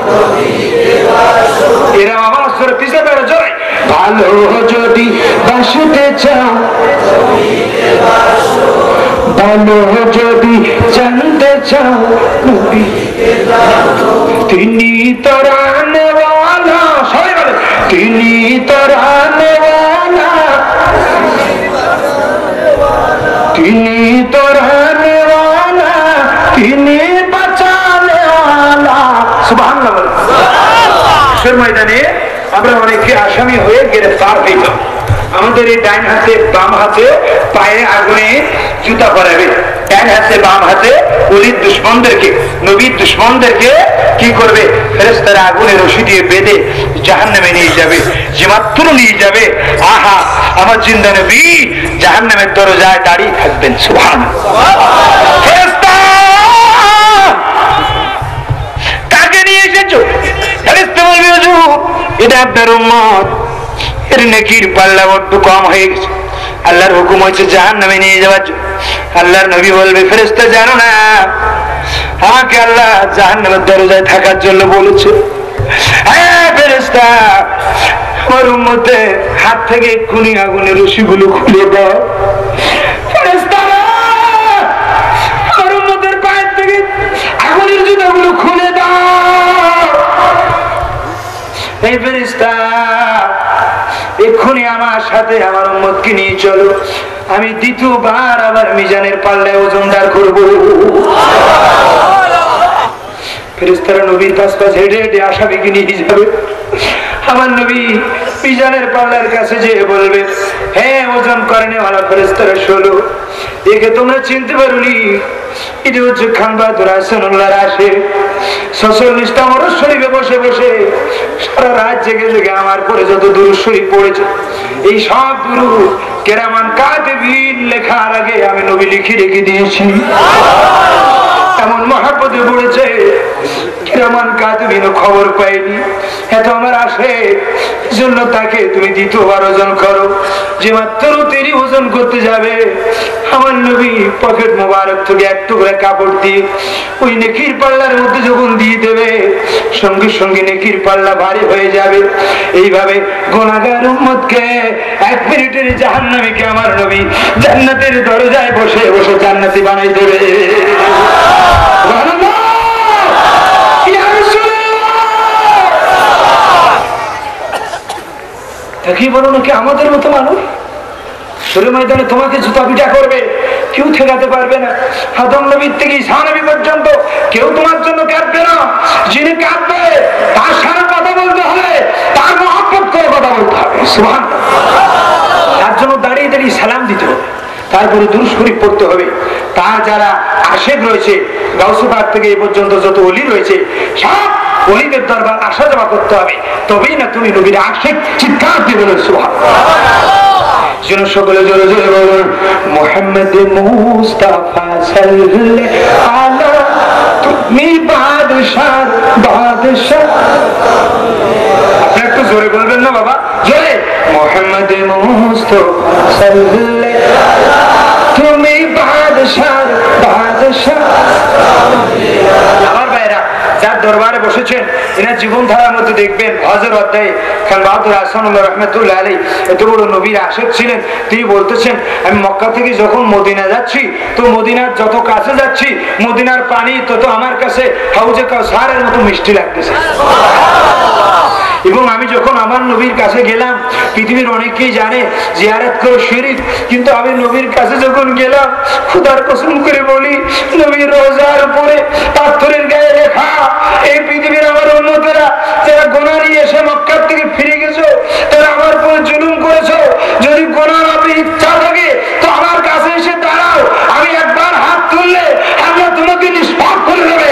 এরা আওয়াজ করে পিছনে বেরো, জয় ভালো যদি বাসতে চাও, ভালো যদি জানতে চাও তিনি তোরা নেওয়ালা, সবাই বলে তিনি তোরা নেওয়ালা, তিনি তোরা নেওয়ালা, তিনি বাঁচানেওয়ালা। সুবহানাল্লাহ বলে। হাসরের ময়দানে আমরা অনেকে আসামি হয়ে গ্রেফতার হইত। আমাদের এই ডাইন হাতে বাম হাতে পায়ে আগুনে জুতা পরাবে, ডাইন হাতে বাম হাতে ওলির দুশ্মনদেরকে নবীর দুশ্মনদেরকে কি করবে, ফেরেশতারা আগুনে রশি দিয়ে বেঁধে জাহান্নামে নিয়ে যাবে। যে মাত্র নিয়ে যাবে, আহা আমার জিন্দা নবী জাহান্নামের দরজায় দাঁড়িয়ে থাকবেন। সুবহানাল্লাহ। ফেরেশতা কাকে নিয়ে এসেছো? ফেরেশতা বলবে হুজুর এটা আপনার উম্মত, এর নেকির পাল্লা বড্ড কম হয়ে গেছে, আল্লাহর হুকুম হয়েছে জাহান্নামে নিয়ে যাওয়ার জন্য। আল্লাহর নবী বলবে ফেরেশতা জানো না আমাকে আল্লাহ জাহান্নামের দরজায় থাকার জন্য বলেছে? হ্যাঁ ফেরেশতা, আমার উম্মতের হাত থেকে এক্ষুনি আগুনের রশিগুলো খুলে দাও। ফেরেশতা আমার উম্মতের পায়ের থেকে আগুনের জুতাগুলো খুলে দাও। এই ফেরেশতা এক্ষুনি আমার সাথে আমার উম্মতকে নিয়ে চলো, আমি দ্বিতীয়বার আবার মিজানের পাল্লায় ওজনদার করবো। ফেরেশতারা নবীর পাশ পাশ হেঁটে হেঁটে আসামিকে নিয়ে যাবে। আমার নবী মিজানের পাল্লার কাছে যেয়ে বলবে, হ্যাঁ ওজন করে নেওয়ালা ফেরেশতারা শোনো, একে তোমরা চিনতে পারোনি, এটা হচ্ছে খান বাহাদুর হাসানুল্লাহর আশে ছচল্লিশটা মরদ শরীফে বসে বসে সারা রাত জেগে জেগে আমার পরে যত দুরূদ শরীফ পড়েছে, এই সব দুরূদ কেরামান কাতিবিন লেখার আগে আমি নবী লিখে রেখে দিয়েছি। এমন মহাব্বতে পড়েছে কেরামান কাতিবিন খবর পাইনি, এত আমার আসে জন্য তাকে তুমি দ্বিতীয়বার ওজন করো। যে মাত্র তিনি ওজন করতে যাবে, আমার নবী পকেট মোবারক থেকে এক টুকরা কাপড় দিয়ে ওই নেকির পাল্লার মধ্যে যখন দিয়ে দেবে, সঙ্গে সঙ্গে নেকির পাল্লা ভারী হয়ে যাবে। এইভাবে গুনাহগার উম্মতকে এক মিনিটের জাহান্নামীকে আমার নবী জান্নাতের দরজায় বসে বসে জান্নাতি বানাই দেবে। কি বলো নাকি আমাদের মতো মানুষ শরীর ময়দানে তোমাকে জুতা পিটা করবে, কেউ ঠেকাতে পারবে না। আদম নবীর থেকে ঈসা নবী পর্যন্ত কেউ তোমার জন্য কাঁদবে না। যিনি কাঁদবে তার সারা কথা বলতে হবে, তার মহব্বত করে কথা বলতে হবে। সুবহানাল্লাহ। তার জন্য দাঁড়িয়ে দাঁড়িয়ে সালাম দিতে হবে, তারপরে দুরূদ শরীফ পড়তে হবে। তার যারা আশিক রয়েছে গাউসে পাক থেকে এই পর্যন্ত যত ওলি রয়েছে সব ওলিদের দরবার আসা যাওয়া করতে হবে, তবেই না তুমি নবীর আশিক। চিৎকার দিয়ে বলো সুবহানাল্লাহ। যেন সকলে জোরে জোরে বলুন মুহাম্মদ মুস্তাফা সাল্লাল্লাহু আলা তুমি বাদশাহ বাদশাহ। আপনি একটু জোরে বলবেন না বাবা, জোরে মুহাম্মদ মুস্তাফা সাল্লাল্লাহু তুমি বাদশাহ বাদশাহ। আমার ভাইরা যার দরবারে বসেছেন এনার জীবনধারার মধ্যে দেখবেন হজর অধ্যায়ে খান বাহাদুর আহসানুল্লাহ রহমতুল্লাহ আলাইহি এত বড় নবীর আশিক ছিলেন। তিনি বলতেছেন আমি মক্কা থেকে যখন মদিনা যাচ্ছি তো মদিনার যত কাছে যাচ্ছি মদিনার পানি তত আমার কাছে হাউজে কাউসারের মতো মিষ্টি লাগতেছে। এবং আমি যখন আমার নবীর কাছে গেলাম, পৃথিবীর অনেকেই জানে জিয়ারত করে শরীফ, কিন্তু আমি নবীর কাছে যখন গেলাম খোদার কসম করে বলি নবীর রোজার উপরে পাথরের গায়ে লেখা এই পৃথিবীর আমার উম্মতেরা যারা গুনাহ নিয়ে এসে মক্কার থেকে ফিরে গেছো তারা আমার উপরে জুলুম করেছো, যদি গুনাহ আপনি ইচ্ছা থাকে তো আমার কাছে এসে দাঁড়াও, আমি একবার হাত তুললে আল্লাহ তোমাকে নিষ্পাপ করে দেবে।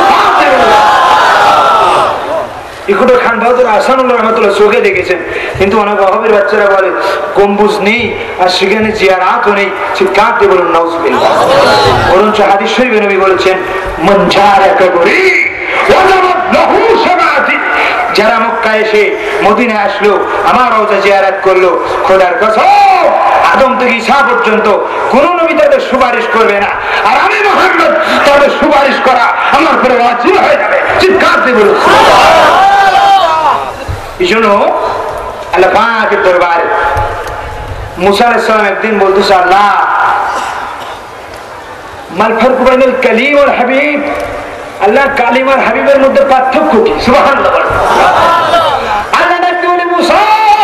এগুলো খান বাহাদুর আহসানুল্লাহ রহমতুল্লাহ চোখে দেখেছেন, কিন্তু অনেক অভাবের বাচ্চারা বলে গম্বুজ নেই আর সেখানে জিয়ারাতও নেই, সে কাঁদতে বলুন নাউজুবিল্লাহ। বরঞ্চ হাদিস শরীফে নবী বলেছেন মান জারাকা গরি ওয়াজাবাত লাহু সামাতি, যারা মক্কা এসে মদিনা আসলো আমার রওজা জিয়ারত করলো, খোদার কসম আদম থেকে ঈসা পর্যন্ত কোন নবী তাদের সুপারিশ করবে না, আর আমি মুহাম্মদ তাদের সুপারিশ করা আমার উপরে ওয়াজিব হয়ে যাবে। চিৎকার দিয়ে বলুন সুবহানাল্লাহ। এই জন্য আল্লাহ পাকের দরবারে মুসা আলাইহিস সালাম একদিন বলতেছে আল্লাহ মাল ফারক বাইনাল কালিম ওয়াল হাবিব, আল্লাহ কালিম আর হাবিবের মধ্যে পার্থক্য কি? সুবহানাল্লাহ। আল্লাহ ডাকতে বলে মুসা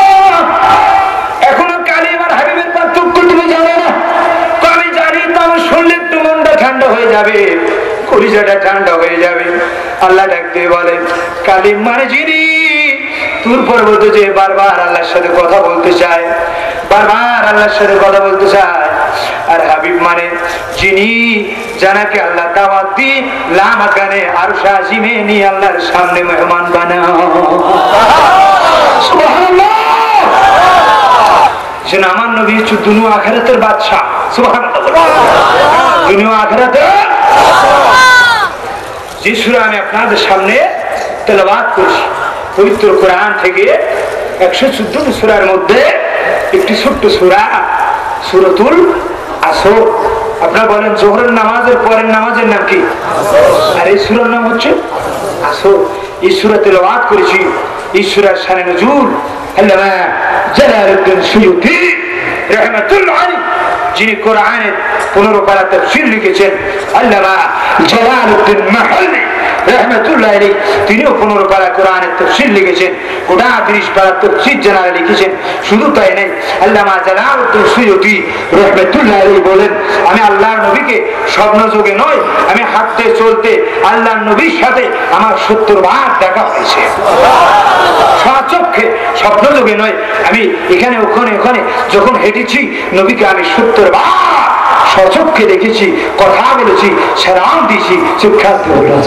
এখনো কালিম আর হাবিবের পার্থক্য তুমি জানো না? তো আমি জানি, তো আমি শুনলে একটু মনটা ঠান্ডা হয়ে যাবে, কলিজাটা ঠান্ডা হয়ে যাবে। আল্লাহ ডাকতে বলে কালিম মানে যিনি তুর পর্বত যে বারবার আল্লাহর সাথে কথা বলতে চায়, বারবার আল্লাহর সাথে কথা বলতে চায়, আর হাবিব মানে যিনি জানাকে আল্লাহ দাওয়াত দি লামাকানে আরশ আজিমে নিয়ে আল্লাহর সামনে মেহমান বানাও। সুবহানাল্লাহ। যেন আমার নবী হচ্ছে দুনিয়া আখিরাতের বাদশা। সুবহানাল্লাহ। দুনিয়া আখিরাতের যে সূরা আমি আপনাদের সামনে তেলাওয়াত করছি পবিত্র কোরআন থেকে একশো চোদ্দ সূরার মধ্যে একটি ছোট্ট সূরা সূরাতুল আসর। আপনারা বলেন জোহরের নামাজের পরের নামাজের নাম কি? আর এই সূরার নাম হচ্ছে আসর। এই সূরা তেলাওয়াত করেছি। এই সূরার শানে নজুল আল্লামা জালালউদ্দিন সুয়ুতী রাহমাতুল্লাহ আলাইহি, যিনি কোরআনের পনেরো পারা তাফসীর লিখেছেন, আল্লামা জালালউদ্দিন মাহল্লি রহমতুল্লাহ আলাইহি তিনিও পনেরো পারা কোরআনের তাফসীর লিখেছেন, গোটা তিরিশ পারা তাফসীর জানারা লিখেছেন। শুধু তাই নাই, আল্লামা জালালউদ্দিন সুয়ুতী রহমতুল্লাহ আলাইহি বলেন আমি আল্লাহর নবীকে স্বপ্ন যোগে নয়, আমি হাঁটতে চলতে আল্লাহর নবীর সাথে আমার সত্তর বার দেখা হয়েছে। স্বচক্ষে স্বপ্ন যোগে নয়, আমি এখানে ওখানে ওখানে যখন হেঁটেছি নবীকে আমি সত্তর বার স্বচক্ষে দেখেছি, কথা বলেছি, সালাম দিয়েছি। সুখ্যাত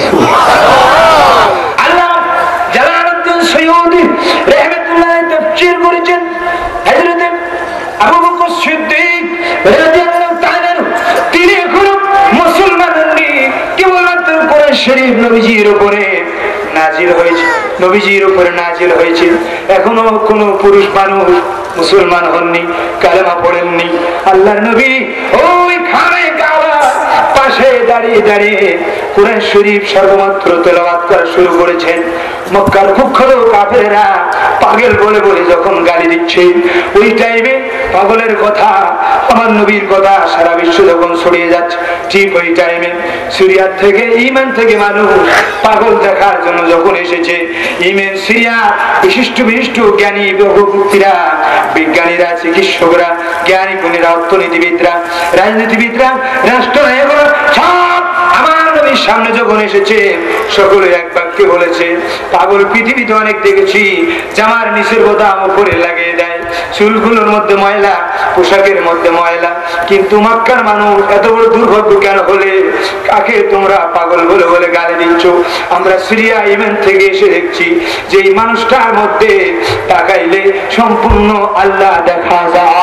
আল্লাহ জালালউদ্দিন সুয়ুতী রাহমাতুল্লাহ আলাইহি তাফসীর করেছেন হযরত আবু বকর সিদ্দিক রাদিয়াল্লাহু তাআলা তিনি এখনো মুসলমান হননি, কেবলমাত্র কোরআন শরীফ নবীজির উপরে নাজিল হয়েছে, নবীজির উপরে নাজিল হয়েছে। এখনো কোনো পুরুষ মানুষ মুসলমান হননি, কালেমা পড়েননি। আল্লাহর নবী ওই খানে কাবা পাশে দাঁড়িয়ে দাঁড়িয়ে কোরআন শরীফ সর্বমাত্র তেলাওয়াত করা শুরু করেছেন। মক্কার কুখ্যাত কাফেররা পাগল বলে বলে যখন গালি দিচ্ছে, ওই টাইমে পাগলের কথা আমার নবীর কথা সারা বিশ্ব যখন ছড়িয়ে যাচ্ছে, ঠিক ওই টাইমে সিরিয়া থেকে ইমান থেকে মানুষ পাগল দেখার জন্য যখন এসেছে, ইমেন সিরিয়া বিশিষ্ট বিশিষ্ট জ্ঞানী ব্যক্তিরা, বিজ্ঞানীরা, চিকিৎসকরা, জ্ঞানী গুণীরা, অর্থনীতিবিদরা, রাজনীতিবিদরা, রাষ্ট্রনায়করা সব আমার নবীর সামনে যখন এসেছে সকলে এক বাক্যে বলেছে, পাগল পৃথিবীতে অনেক দেখেছি, জামার নিচের বোতাম উপরে লাগিয়ে দেয়, চুলগুলোর মধ্যে ময়লা, পোশাকের মধ্যে ময়লা, কিন্তু মক্কার মানুষ এত বড় দুর্ভাগ্য কেন হলে? কাকে তোমরা পাগল বলে বলে গালি দিচ্ছ? আমরা সিরিয়া ইয়েমেন থেকে এসে দেখছি যে এই মানুষটার মধ্যে তাকাইলে সম্পূর্ণ আল্লাহ দেখা যায়,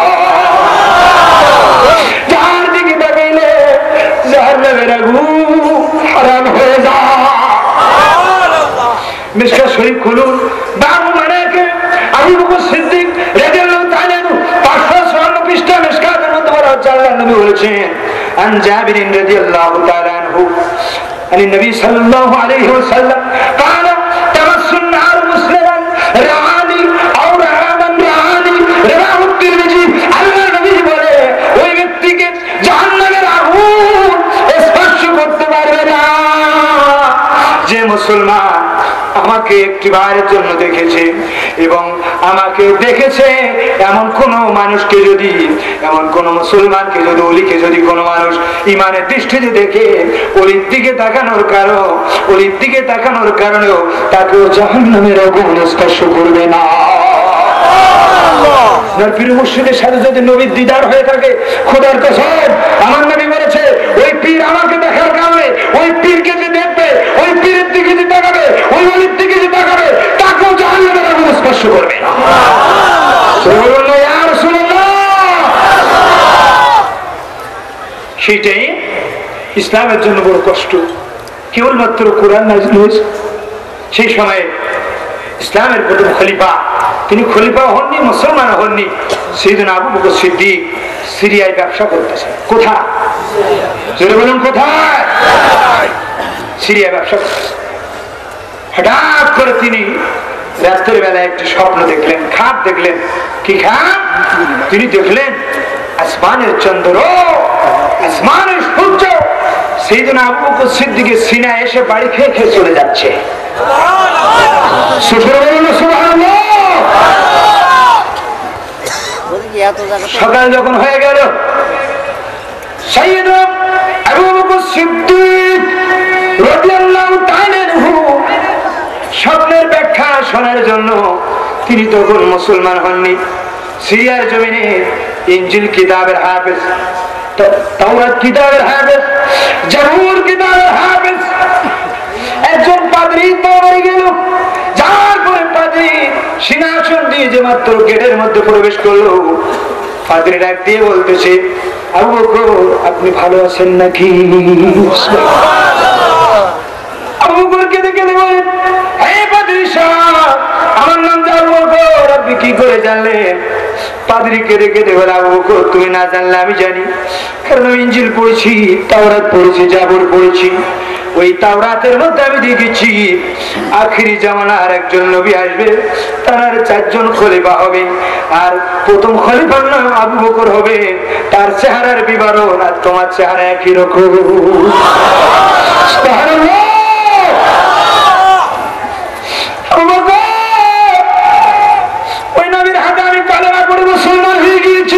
যার দিকে তাকাইলে জাহান্নামের আগুন হারাম হয়ে যায়। মিশকাত শরীফ খুলুন, বাবু মানাকে আবু বকর সিদ্দিক রাদিয়াল্লাহু তাআলা পাঁচশো চুয়ান্ন পৃষ্ঠা মিশকাতের মধ্যে বলা হচ্ছে, আল্লাহর নবী বলেছেন, আন জাবির রাদিয়াল্লাহু তাআলা আনহু আন নবী সাল্লাল্লাহু আলাইহি ওয়াসাল্লাম قال تمس النار مسلما رعاني او رعانا رعاني رواه الترمذي। আল্লাহর নবী বলে, ওই ব্যক্তিকে জাহান্নামের আগুন স্পর্শ করতে পারবে না যে মুসলমান আমাকে একটিবারের জন্য দেখেছে এবং আমাকে দেখেছে এমন কোন মানুষকে, যদি এমন কোন মুসলমানকে, যদি ওলিকে যদি কোনো মানুষ ইমানের দৃষ্টিতে দেখে, ওলির দিকে তাকানোর কারণ ওলির দিকে তাকানোর কারণেও তাকে জাহান্নামের আগুন স্পর্শ করবে না। পীর মুর্শিদের সাথে যদি নবীর দিদার হয়ে থাকে, খোদার কসম আমার নবী বলেছে, ওই পীর আমাকে দেখার কারণে ওই পীরকে যে দেখবে, ওই পীরের দিকে যে তাকাবে, ওই ওলির দিকে যে তাকাবে, তাকেও জাহান্নামের আগুন স্পর্শ করবে না। সেটাই ইসলামের জন্য বড় কষ্ট। কেবলমাত্র কোরআন নাযিল হয়েছে, সেই সময়ে ইসলামের প্রথম খলিফা, তিনি খলিফা হননি, মুসলমান হননি, সাইয়েদনা আবু বকর সিদ্দিক সিরিয়ায় ব্যবসা করতেছেন। কোথায়? জোরে বলুন, কোথায়? সিরিয়ায় ব্যবসা করতেছেন। হঠাৎ করে তিনি রাতের বেলায় একটি স্বপ্ন দেখলেন, খাপ দেখলেন। কি খাপ? তিনি দেখলেন আসমানের চন্দ্র, আসমানের সূর্য সাইয়েদনা আবু বকর সিদ্দিকের সিনায় এসে বাড়ি খেয়ে খেয়ে চলে যাচ্ছে। সকাল যখন হয়ে গেল, সাইয়েদনা আবু বকর সিদ্দিক রাদিয়াল্লাহু তাআলা আনহু স্বপ্নের ব্যাখ্যা শোনার জন্য তিনি তখন মুসলমান হননি। সিরিয়ার জমিনে ইনজিল কিতাবের হাফেজ, তাওরাত কিতাবের হাফেজ, জাবুর কিতাবের হাফেজ একজন পাদ্রী তো মরে গেল। যার পরে পাদ্রী সিংহাসন দিয়ে যে মাত্র গেটের মধ্যে প্রবেশ করলো, পাদ্রী ডাক দিয়ে বলতেছে, আবু বকর আপনি ভালো আছেন নাকি? আবু বকর কেঁদে কেঁদে বলেন, হে পাদ্রী সাহেব, আমার নাম আবু বকর, আপনি কি করে জানলেন? পাদ্রী কেঁদে কেঁদে বলে, আবু বকর তুমি না জানলে আমি জানি, কারণ আমি ইনজিল পড়েছি, তাওরাত পড়েছি, জাবুর পড়েছি। ওই তাওরাতের মধ্যে আমি দেখেছি আখিরি জামানার একজন নবী আসবে, তার চারজন খলিফা হবে, আর প্রথম খলিফার নাম আবু বকর হবে। তার চেহারার বিবরণ আর তোমার চেহারা একই রকম। ওই নবীর হাতে আমি কালেমা পড়ে মুসলমান হয়ে গিয়েছি।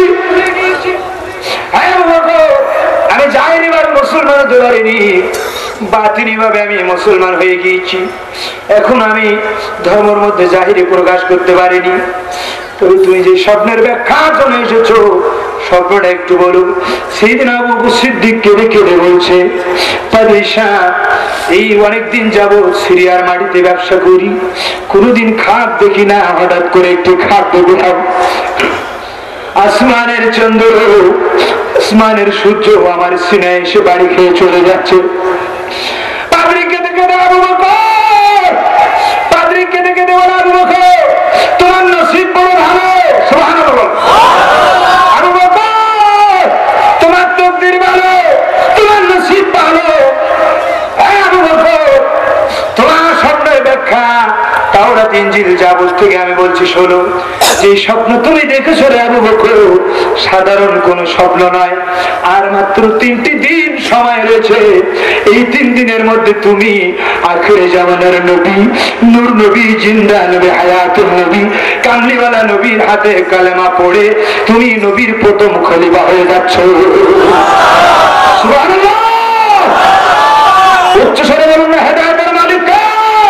আমি যাইনি বার মুসলমান হতে পারিনি, বাতিনি ভাবে আমি মুসলমান হয়ে গিয়েছি। এখন আমি ধর্মের মধ্যে জাহিরি প্রকাশ করতে পারিনি। তবে তুমি যে স্বপ্নের ব্যাখ্যা জন্য এসেছো, স্বপ্নটা একটু বলো। সাইয়েদনা আবু বকর সিদ্দিক কেঁদে কেঁদে বলছে, পাদিশা এই অনেকদিন যাব সিরিয়ার মাটিতে ব্যবসা করি, কোনোদিন খাপ দেখি না, হঠাৎ করে একটু খাপ দেখলাম, আসমানের চন্দ্র, আসমানের সূর্য আমার সিনায় এসে বাড়ি খেয়ে চলে যাচ্ছে। পাদ্রী কেঁদে কেঁদে আবু বকর, পাদ্রী কেঁদে কেঁদে বলে, আবু বকর তোমার নসিব বড় ভালো। সুবহানাল্লাহ। আবু বকর তোমার তকদির ভালো, তোমার নসিব ভালো। আবু বকর তোমার স্বপ্নের ব্যাখ্যা তাওরাত ইনজিল জাবুর থেকে আমি বলছি শোনো, যে স্বপ্ন তুমি দেখেছো রে আবু বকর, সাধারণ কোন স্বপ্ন নয়। আর মাত্র তিনটি দিন সময় রয়েছে, এই তিন দিনের মধ্যে তুমি আখিরে জামানার নবী, নূর নবী, জিন্দা নবী, হায়াতুন নবী, কামলিওয়ালা নবীর হাতে কালেমা পড়ে তুমি নবীর প্রথম খলিফা হয়ে যাচ্ছ। সুবহানাল্লাহ। উচ্চ স্বরে বলুন না হেদায়েতের মালিক কে?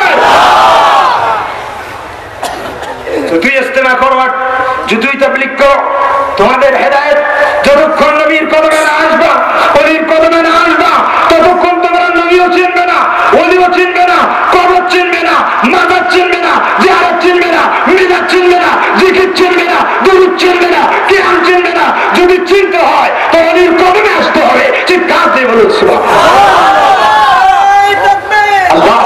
যতই ইস্তেমা করো যতই তাবলীগ করো তোমাদের হেদায়েত যতক্ষণ নবীর কদমে না আসবা ওলির কদমে না আসবা ততক্ষণ তোমরা নবীও চিনবে না ওলিও চিনবে না কবর চিনবে না মাজার চিনবে না জিয়ারত চিনবে না মিলাদ চিনবে না জিকির চিনবে না দুরূদ চিনবে না কিয়াম চিনবে না। যদি চিনতে হয় তো ওলির কদমে আসতে হবে। চিৎকার দিয়ে বলুন সুবহানাল্লাহ। আল্লাহ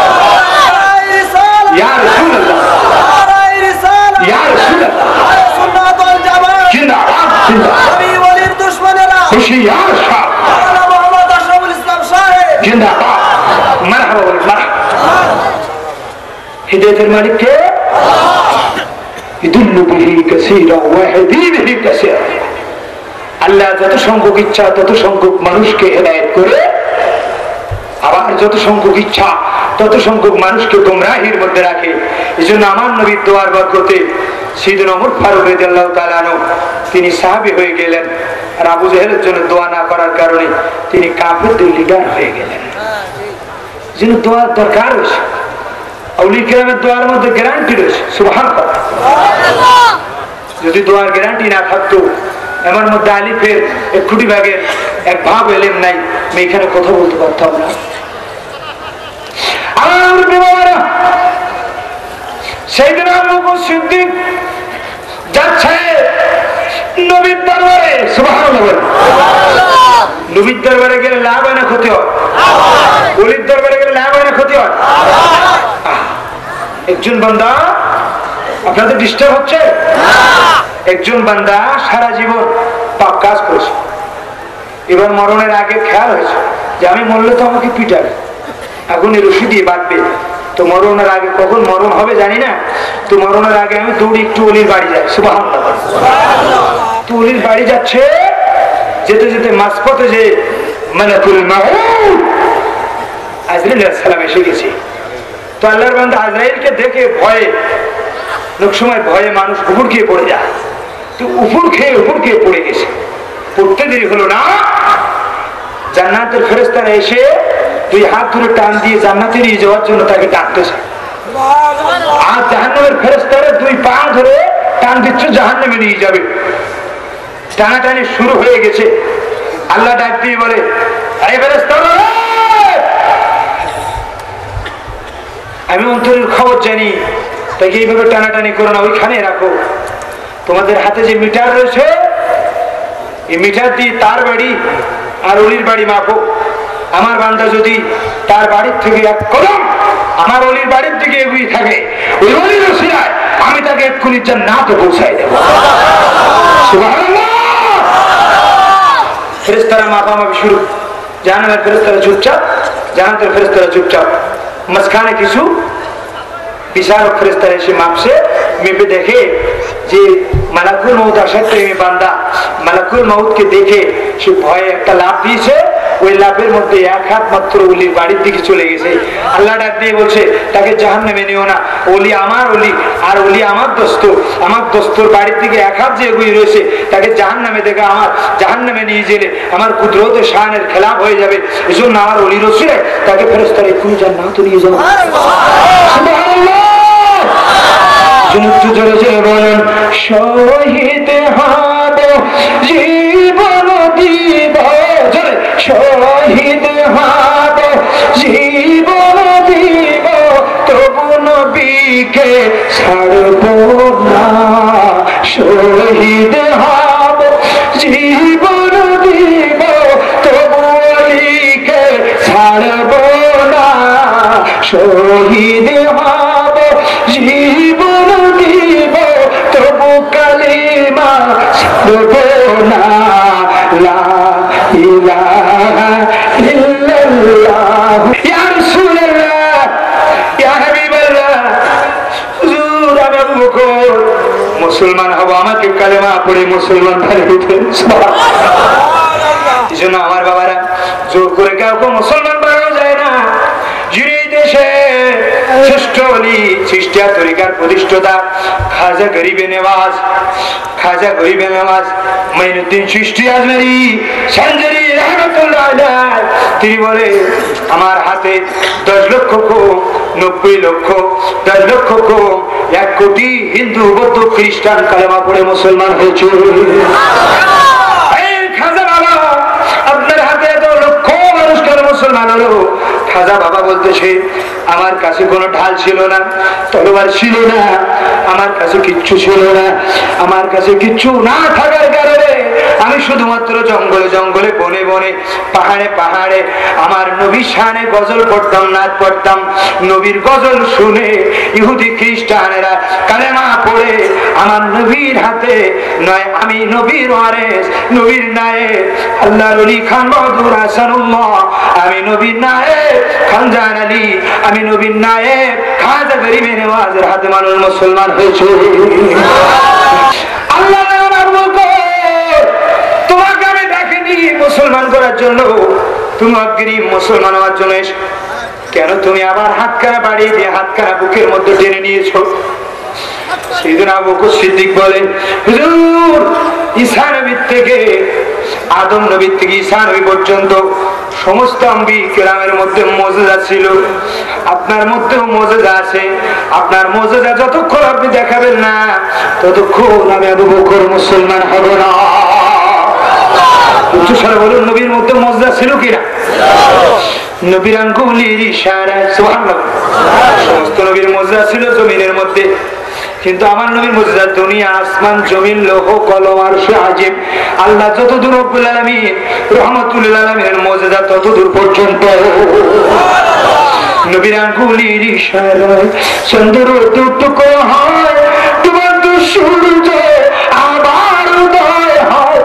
ইয়া রাসূলুল্লাহ ইয়া রাসূলুল্লাহ সুন্নাত ওয়াল জামাত জিন্দাবাদ জিন্দাবাদ। নবী ওলির দুশমনেরা হুশিয়ার শাহ আল্লাহ মুহাম্মদ আশরাফুল ইসলাম সাহেব জিন্দাবাদ। মারহাবা বলুন মারহাবা। হিদায়াতের মালিক কে? ইদুল্লু বিহি কাসীরা ওয়া ইয়াহদি বিহি কাসীরা। আল্লাহ যত সংখ্যক ইচ্ছা তত সংখ্যক মানুষকে হেদায়েত করে আবার যত সংখ্যক ইচ্ছা তত সংখ্যক মানুষকে গোমরাহির মধ্যে রাখে। এজন্য আমার নবীর দোয়ার বরকতে সাইয়েদনা ওমর ফারুক রাদিয়াল্লাহু তাআলা আনহু তিনি সাহাবী হয়ে গেলেন আর আবু জেহেলের জন্য দোয়া না করার কারণে তিনি কাফেরদের লিডার হয়ে গেলেন। যেন দোয়ার দরকার হয়েছে আউলিয়া কেরামের দোয়ার মধ্যে গ্যারান্টি রয়েছে সুবহানাল্লাহ। যদি দোয়ার গ্যারান্টি না থাকতো এমন মধ্যে আলিফের এক কোটি ভাগের এক ভাব এলেম নাই আমি এখানে কথা বলতে পারতাম না। সাইয়েদনা আবু বকর সিদ্দিক যাচ্ছে নবীর দরবারে সুবহানাল্লাহ। নবীর দরবারে গেলে লাভ হয় না ক্ষতি হয়? ওলির দরবারে গেলে লাভ হয় না ক্ষতি হয়? একজন বান্দা আপনাদের ডিস্টার্ব হচ্ছে? একজন বান্দা সারা জীবন পাপ কাজ করেছে, এবার মরণের আগে খেয়াল হয়েছে যে আমি মরলে তো আমাকে পিটাবে, আগুনের রশি দিয়ে বাঁধবে, তো মরণের আগে কখন মরণ হবে জানি না, তো মরণের আগে আমি দৌড়ি একটু ওলির বাড়ি যাই সুবহানাল্লাহ। তো ওলির বাড়ি যাচ্ছে, যেতে যেতে মাঝপথে যে মালাকুল মাউত আজরাইল আলাইহিস সালাম এসে গেছে। তো আল্লাহর বান্দা আজরাইলকে দেখে ভয়ে, লোক সময় ভয়ে মানুষ উপর খেয়ে পড়ে যায়, তো উপর খেয়ে উপর খেয়ে পড়ে গেছে। পড়তে দেরি হলো না, জান্নাতের ফেরেশতারা এসে দুই হাত ধরে টান দিয়ে জান্নাতে নিয়ে যাওয়ার জন্য তাকে ডাকতেছে। আর জাহান্নামের ফেরেশতারা দুই পা ধরে টান দিচ্ছে জাহান্নামে নিয়ে যাবে। টানাটানি শুরু হয়ে গেছে। আল্লাহ ডাক দিয়ে বলে, এই ফেরেশতারা, আমি অন্তরের খবর জানি, তাকে এইভাবে টানাটানি করো না, ওইখানে রাখো। তোমাদের হাতে যে মিটার রয়েছে এই মিটার দিয়ে তার বাড়ি আর অলির বাড়ি মাপো। আমার বান্দা যদি তার বাড়ির থেকে এক কদম আমার অলির বাড়ির দিকে এগিয়ে থাকে, ওই অলির ওসিলায় আমি তাকে এক্ষুনি জান্নাতে পৌঁছাই দেব। সুবহানাল্লাহ। ফেরেশতারা মাপামাপি শুরু। জাহান্নামের ফেরেশতারা চুপচাপ, জান্নাতের ফেরেশতারা চুপচাপ। মাঝখানে কিছু বিচারক ফেরেশতারা এসে মাপছে, মেপে দেখে যে মালাকুল মউত আসার টাইমে বান্দা মালাকুল মউতকে দেখে সে ভয়ে একটা লাফ দিয়েছে, ওই লাফের মধ্যে এক হাত মাত্র ওলির বাড়ির দিকে চলে গেছে। আল্লাহ ডাক দিয়ে বলছে, তাকে জাহান্নামে নিও না, ওলি আমার ওলি আর ওলি আমার দোস্ত, আমার দোস্তর বাড়ির দিকে এক হাত যে এগিয়ে রয়েছে, তাকে জাহান্নামে দেখে আমার জাহান্নামে নিয়ে গেলে আমার কুদরতে শানের খেলাফ হয়ে যাবে। এই জন্য আমার ওলির ওসিলায় তাকে ফেরেশতারা এক্ষুনি জান্নাতে নিয়ে যাবে। সুবহানাল্লাহ। জোরে জোরে বলেন, শহীদ হব জীবন দিব, জোরে শহীদ হব জীবন দিব, তবু নবীকে ছাড়ব না। শহীদ হব জীবন দিব, তবু নবীকে ছাড়ব না। শহীদ হব জীবন দিব, তবু কালিমা ছাড়ব না। লা ইলাহা ইল্লাল্লাহ। ইয়া রাসূলুল্লাহ, ইয়া হাবিবাল্লাহ, হুজুর আমি আবু বকর মুসলমান হব, আমাকে কালেমা পড়ে মুসলমান বানাইতে। সুবহানাল্লাহ। এই জন্য আমার বাবারা, জোর করে কাউকে মুসলমান বানানো যায় না। যিনি দেশে শ্রেষ্ঠ ওলি চিশতিয়া তরিকার প্রতিষ্ঠাতা খাজা গরিবে নেওয়াজ খাজা গরিবে নেওয়াজ মাইনুদ্দিন চিশতি আজমেরি সঞ্জরি রহমাতুল্লাহ আলাইহি তিনি বলে আমার হাতে দশ লক্ষ কম নব্বই লক্ষ দশ লক্ষ কম এক কোটি হিন্দু বৌদ্ধ খ্রিস্টান কালেমা পড়ে মুসলমান হয়েছে। খাজা বাবা আপনার হাতে এত লক্ষ মানুষ কেন মুসলমান হলো? খাজা বাবা বলতেছে আমার কাছে কোনো ঢাল ছিল না, তলোয়ার ছিল না, আমার কাছে কিচ্ছু ছিল না। আমার কাছে কিচ্ছু না থাকার কারণে আমি শুধুমাত্র জঙ্গলে জঙ্গলে বনে বনে পাহাড়ে পাহাড়ে আমার নবীর শানে গজল পড়তাম, নাচ পড়তাম। নবীর গজল শুনে ইহুদি খ্রিস্টানেরা কালেমা পড়ে আমার নবীর হাতে নয় আমি নবীর ওয়ারিস নবীর নায়েব আল্লাহর ওলি খান বাহাদুর হাসানুল্লাহ, আমি নবীর নায়েব খানজান আলী, আমি নবীর নায়েব খাজা গরিবে নেওয়াজের হাতে মানুষ মুসলমান হয়েছে। আল্লাহ তোমাকে আমি ডাকিনি মুসলমান করার জন্য, তুমি অগ্রিম মুসলমান হওয়ার জন্য এসো। কেন তুমি আবার হাতখানা বাড়িয়ে দিয়ে হাতখানা বুকের মধ্যে টেনে নিয়েছো? সেদিন আবু বকর সিদ্দিক বলে হুজুর ঈসা নবীর থেকে আদম নবীর থেকে ঈসা নবী পর্যন্ত সমস্ত আম্বিয়া কেরামের মধ্যে মুজিজা ছিল, আপনার মধ্যেও মুজিজা আছে। আপনার মুজিজা যতক্ষণ আপনি দেখাবেন না ততক্ষণ আমি আবু বকর মুসলমান হব না। উচ্চস্বরে বলুন নবীর মধ্যে মুজিজা ছিল কিনা? নবীর আঙ্গুলের ইশারায় সুবহানাল্লাহ সমস্ত নবীর মুজিজা ছিল জমিনের মধ্যে, কিন্তু আমার নবীর মুজিজা দুনিয়া আসমান জমিন লৌহ কলম আরশ আজিম আল্লাহ যতদূর রব্বুল আলামিন রহমাতুল লিল আলামিনের মুজিজা ততদূর পর্যন্ত। নবীর আঙ্গুলের ইশারায় চন্দ্র দুটুকো হয়, তোমার তো সূর্য আবার উদয় হয়।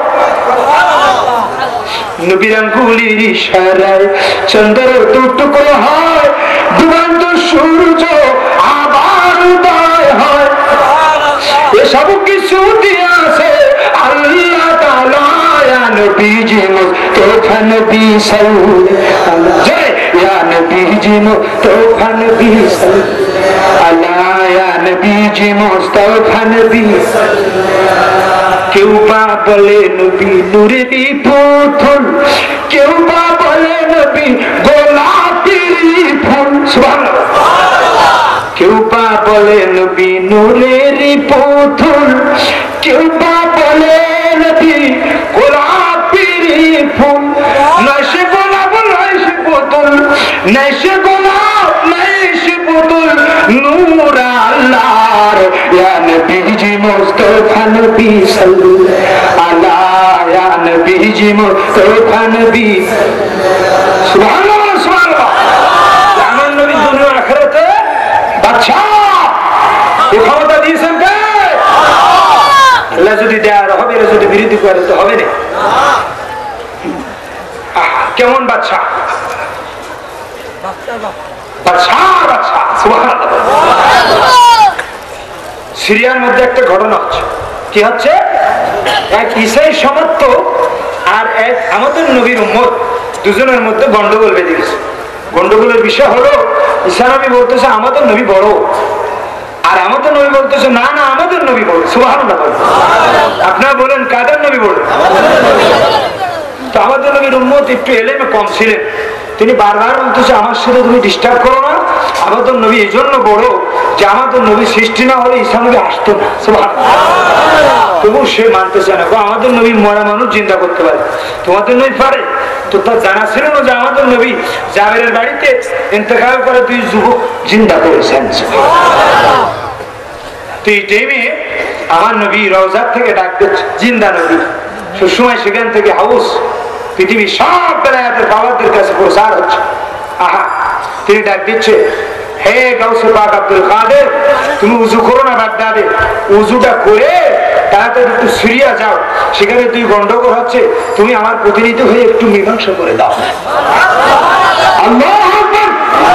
নবীর আঙ্গুলের ইশারায় চন্দ্র দুটুকো হয়, ডুবন্ত সূর্য আবার উদয় হয়। এসব কিছু দিয়েছে আল্লাহ তাআলা ইয়া নবীজি মুস্তাফা নবী সাল্লাল্লাহু ইয়া নবীজি মুস্তাফা নবী সাল্লাল্লাহু ইয়া নবীজি মুস্তাফা নবী সাল্লাল্লাহু। কেউ বা বলে নবী নূরেরই পুতুল, কেউ বা বলে নবী গোলাপের ফুল সুবহানাল্লাহ। কেউ বা বলে নবী নূরেরই পুতুল, কেউ বা বলে নবী গোলাপের ফুল। নয় সে গোলাপ নয় সে পুতুল, নয় সে গোলাপ নয় সে পুতুল, নূর আল্লাহর ইয়া নবীজি মুস্তাফা নবী সাল্লাল্লাহু ইয়া নবীজি মুস্তাফা নবী সুবহানাল্লাহ সুবহানাল্লাহ। আমার নবী দুনিয়া আখিরাতে বাদশা, এই ক্ষমতা দিয়েছেন কে? আল্লাহ যদি দেয়ার হবে, এরা যদি বিরোধী করে তো হবে না। কেমন বাদশা? বাদশা বাদশা সুবহানাল্লাহ। সিরিয়ার মধ্যে একটা ঘটনা হচ্ছে। কি হচ্ছে? এক ঈসাই সমর্থ আর এক আমাদের নবীর উম্মত দুজনের মধ্যে গন্ডগোল বেঁধে গেছে। গন্ডগোলের বিষয় হলো ঈসা নবী বলতেছে আমাদের নবী বড়, আর আমাদের নবী বলতেছে না না আমাদের নবী বড়। সুবহানাল্লাহ। আপনারা বলেন কাদের নবী বড়? তো আমাদের নবীর উম্মত একটু এলেমে কম ছিলেন, তিনি বারবার বলতেছে আমার সাথে তুমি ডিস্টার্ব করো না, আমাদের নবী এই জন্য বড় যে আমাদের নবী সৃষ্টি না হলে ঈসা নবী আসতো না। সুবহানাল্লাহ। তবু সে মানতেছে না, আমাদের নবী মরা মানুষ জিন্দা করতে পারে, তোমাদের নবী পারে? তো তার জানা ছিল না যে আমাদের নবী জাবেরের বাড়িতে ইন্তেকাল করে দুই যুবক জিন্দা করেছেন। তো এই টাইমে আমার নবী রওজা থেকে ডাক দিচ্ছে, জিন্দা নবী। সবসময় সেখান থেকে হাউস পৃথিবীর সব বেলায়াতের বাবাদের কাছে প্রচার হচ্ছে। আহা, তিনি ডাক দিচ্ছে, হে গাউসে পাক আব্দুল কাদের, তুমি উজু করো না বাগদাদে, উজুটা করে তাড়াতাড়ি একটু সিরিয়া যাও, সেখানে দুই গন্ডগোল হচ্ছে, তুমি আমার প্রতিনিধি হয়ে একটু মীমাংসা করে দাও। আল্লাহু আকবার।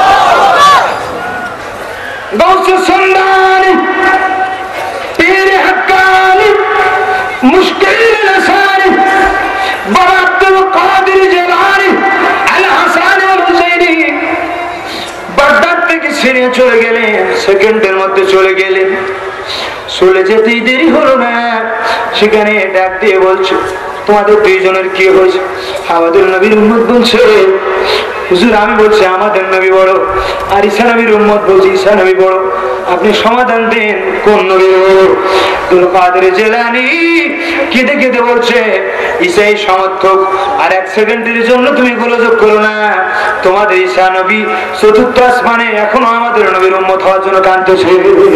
গাউসে সুন্নানি পীর হাক্কানি মুশকিল লাসানি বাবা Abdul Qadir Jilani al Hasan al Husaini Baghdad থেকে সিরিয়া চলে গেলেন। সেকেন্ডের মধ্যে চলে গেলেন। চলে যেতেই দেরি হলো না, সেখানে ডাক দিয়ে বলছে, তোমাদের দুইজনের কি হয়েছে? আমাদের নবীর উম্মত বলছে, হুজুর আমি বলছি আমাদের নবী বড়, আর ঈসা নবীর উম্মত বলছি ঈসা নবী বড়, আপনি সমাধান দেন কোন নবী বড়? আব্দুল কাদের জিলানী কেঁদে কেঁদে বলছে, ঈসাই সমর্থক, আর এক সেকেন্ডের জন্য তুমি গোলযোগ করো না, তোমাদের ঈসা নবী চতুর্থ আসমানে এখনো আমাদের নবীর উম্মত হওয়ার জন্য কাঁদতেছে।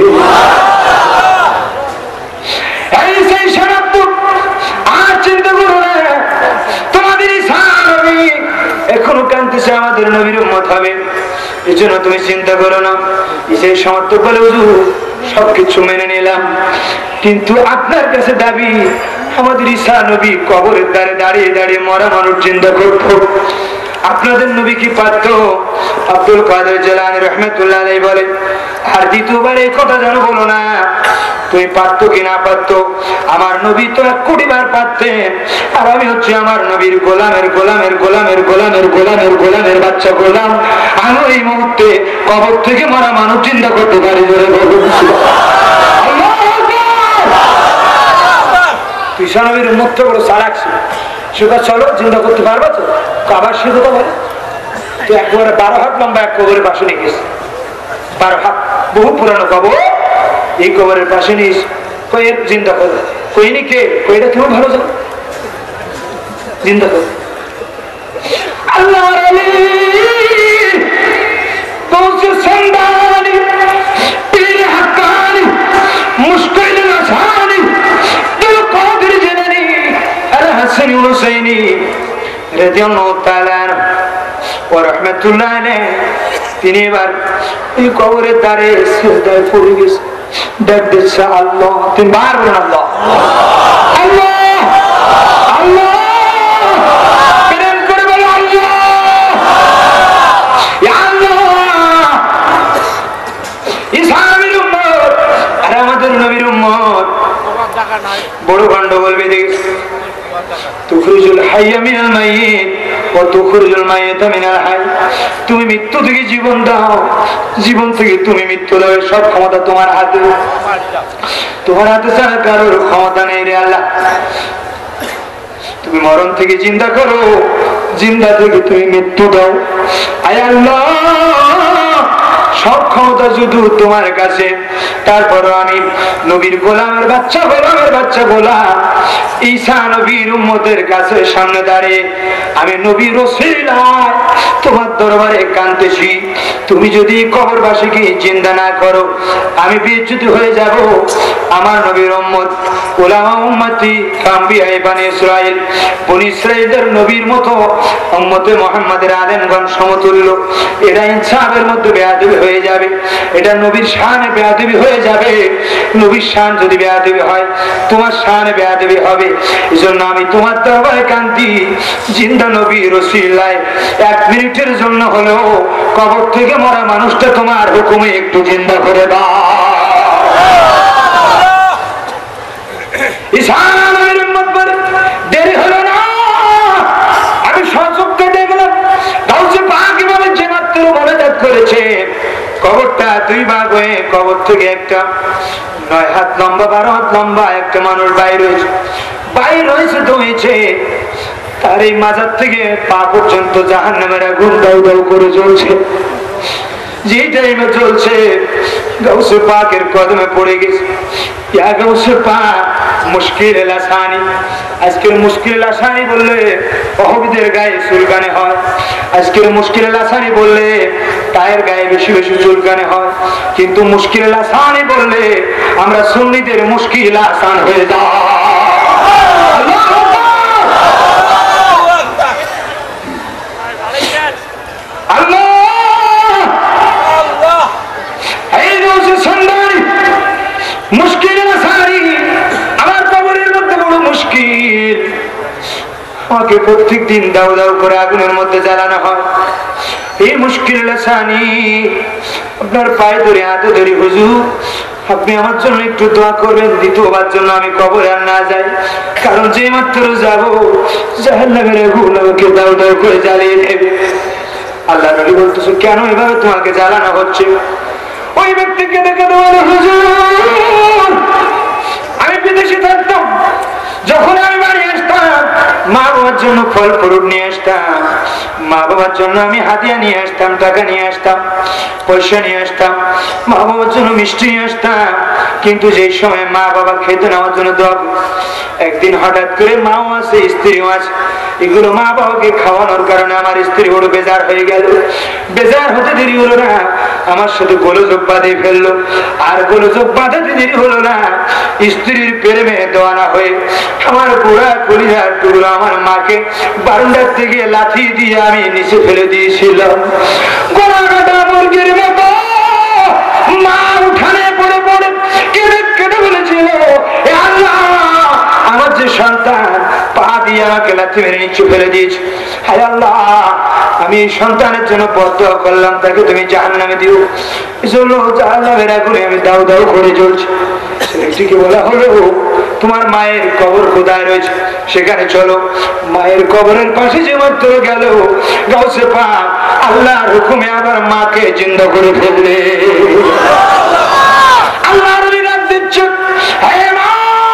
আর চিন্তা করো না, তোমাদের ঈসা নবী এখনো কাঁদতেছে, আমাদের নবীর উম্মত হবে, এই জন্য তুমি চিন্তা করো না। ঈসাই সমর্থক বলে, হুজুর সবকিছু মেনে নিলাম, কিন্তু আপনার কাছে দাবি আমাদের ঈসা নবী কবরের দ্বারে দাঁড়িয়ে দাঁড়িয়ে মরা মানুষ চিন্তা করত, আপনাদের নবী কি পারত? আব্দুল কাদের জিলানী রাহমাতুল্লাহ আলাইহি বলে, আর দ্বিতীয়বার এই কথা যেন বলো না, তুমি পারতো কি না পারতো, আমার নবী তো এক কোটি বার পারতেন, আর আমি হচ্ছে আমার নবীর গোলামের গোলামের গোলামের গোলামের গোলামের গোলামের বাচ্চা গোলাম, আমি এই মুহূর্তে কবর থেকে মরা মানুষ চিন্তা করতে পারি। ঈসা নবীর উম্মত বড় চালাক ছিল, সেটা চলো চিন্তা করতে পারবো তো, আবার সে কথা বলে তো একবারে বারো হাত লম্বা এক কবরের পাশে নিয়ে গেছে, বারো হাত বহু পুরানো কবর, এই কবরের পাশে নিয়ে কয়ের চিন্তা করো, কইনি কে কইটা কেমন ভালো জানো, চিন্তা করো আল্লাহ মুশকিল আসানি দিল কাদের জিলানী আর হাসান হুসাইনি রাদিয়াল্লাহু তাআলা ওয়া রাহমাতুল্লাহ আলাইহি, তিনি এবার এই কবরের দ্বারে সিজদায় পড়ে গেছে, ডাক দিচ্ছে আল্লাহ, তিনি বার বলেন আল্লাহ আল্লাহ আল্লাহ, প্রেম করে বলে আল্লাহ ইয়া আল্লাহ। ঈসা নবীর উম্মত আর আমাদের নবীর উম্মত বড় গন্ডগোল বেঁধে গেছে। তুখরিজুল হাইয়া মিনাল মাইয়িত ওয়া তুখরিজুল মাইয়িতা মিনাল হাই, তুমি মৃত্যু থেকে জীবন দাও, জীবন থেকে তুমি মৃত্যু দাও, সব ক্ষমতা তোমার হাতে, তোমার হাতে ছাড়া কারোর ক্ষমতা নেই রে আল্লাহ। তুমি মরণ থেকে জিন্দা করো, জিন্দা থেকে তুমি মৃত্যু দাও, আয় আল্লাহ সব ক্ষমতা শুধু তোমার কাছে। তারপর আমি নবীর গোলামের বাচ্চা গোলামের বাচ্চা গোলাম ঈসা নবীর উম্মতের কাছে সামনে দাঁড়িয়ে আমি নবীর ওসিলায় তোমার দরবারে কাঁদতেছি, তুমি যদি কবরবাসীকে জিন্দা না করো আমি বেইজ্জত হয়ে যাব। আমার নবীর উম্মত উলামা উম্মতি আম্বিয়া বনি ইসরাইল, বনি ইসরাইলের নবীর মতো উম্মতে মুহাম্মাদের আলেমগণ সমতুল্য, এরা ইনসাফের মধ্যে বেয়াদবি হয়ে যাবে, এটা নবীর শানে বেয়াদবি হয়ে যাবে। নবীর শান যদি বেয়াদবি হয় তোমার শানে বেয়াদবি হবে, এজন্য আমি তোমার দরবারে কাঁদি, জিন্দা নবীর ওসিলায় এক মিনিটের জন্য হলেও কবর থেকে মরা মানুষটা তোমার হুকুমে একটু জিন্দা করে দাও। ঈসা নবীর উম্মত বলে দেরি হলো না, আমি সচক্ষে দেখলাম গাউসে পাক কিভাবে জান্নাতের মোনাজাত করেছে, কবরটা দুই ভাগ হয়ে কবর থেকে একটা নয় হাত লম্বা বারো হাত লম্বা একটা মানুষ বাইরে হয়েছে, বাইরে হয়েছে তো হয়েছে, তার এই মাজার থেকে পা পর্যন্ত জাহান্নামের আগুন দাউ দাউ করে জ্বলছে। যে টাইমে চলছে গাউসে পাকের কদমে পড়ে গেছে, ইয়া গাউসে পাক মুশকিল আসানি। আজকের মুশকিল আসানি বললে ওহবিদের গায়ে চুলকানি হয়, আজকের মুশকিল আসানি বললে তায়ের গায়ে বেশি বেশি চুলকানি হয়, কিন্তু মুশকিল আসানি বললে আমরা সুন্নিদের মুশকিল আসান হয়ে যায়। আমাকে প্রত্যেক দিন দাউ দাউ করে আগুনের মধ্যে জ্বালানো হয়, এই মুশকিল আসানি আপনার পায়ে ধরে হাতে ধরে হুজুর আপনি আমার জন্য একটু দোয়া করবেন, দ্বিতীয়বার জন্য আমি কবরে আর না যাই, কারণ যে মাত্র যাবো জাহান্নামের আগুন আমাকে দাউ দাউ করে জ্বালিয়ে নেবে। আল্লাহ নবী বলতেছে কেন এভাবে তোমাকে জ্বালানো হচ্ছে? ওই ব্যক্তি কেঁদে কেঁদে বলে, হুজুর আমি বিদেশে থাকতাম, যখন আমি বাড়ি আসতাম মা বাবার জন্য ফল ফ্রুট নিয়ে আসতাম, মা বাবার জন্য আমি হাদিয়া নিয়ে আসতাম, টাকা নিয়ে আসতাম, পয়সা নিয়ে আসতাম, মা বাবার জন্য মিষ্টি নিয়ে আসতাম, কিন্তু যেই সময় মা বাবা খেতে নেওয়ার জন্য দোয়া, একদিন হঠাৎ করে মাও আছে স্ত্রীও আছে, এগুলো মা বাবাকে খাওয়ানোর কারণে আমার স্ত্রী বড় বেজার হয়ে গেল। বেজার হতে দেরি হলো না, আমার সাথে গোলযোগ বাঁধে ফেললো, আর গোলযোগ বাঁধাতে দেরি হলো না, স্ত্রীর প্রেমে দেওয়ানা হয়ে আমার পুরা কলিজার টুকরো আমার মাকে বারান্দার থেকে লাথি দিয়ে আমি নিচে ফেলে দিয়েছিলাম। গোড়াকাটা মুরগির মতো মা উঠানে পড়ে পড়ে কেঁদে কেঁদে বলেছিল, এ আল্লাহ আমার যে সন্তান পা দিয়ে আমাকে লাথি মেরে নিচে ফেলে দিয়েছে, হায় আল্লাহ আমি এই সন্তানের জন্য বদদোয়া করলাম, তাকে তুমি জাহান্নামে দিও, এজন্য জাহান্নামের আগুনে আমি দাউ দাউ করে জ্বলছি। ছেলেটিকে বলা হলো, তোমার মায়ের কবর খোদায় রয়েছে, সেখানে চলো। মায়ের কবরের পাশে যে মাত্র গেল, গাউসে পাক আল্লাহর হুকুমে আবার মাকে জিন্দা করে ফেললে। আল্লাহর বিরাট দিচ্ছে, হে মা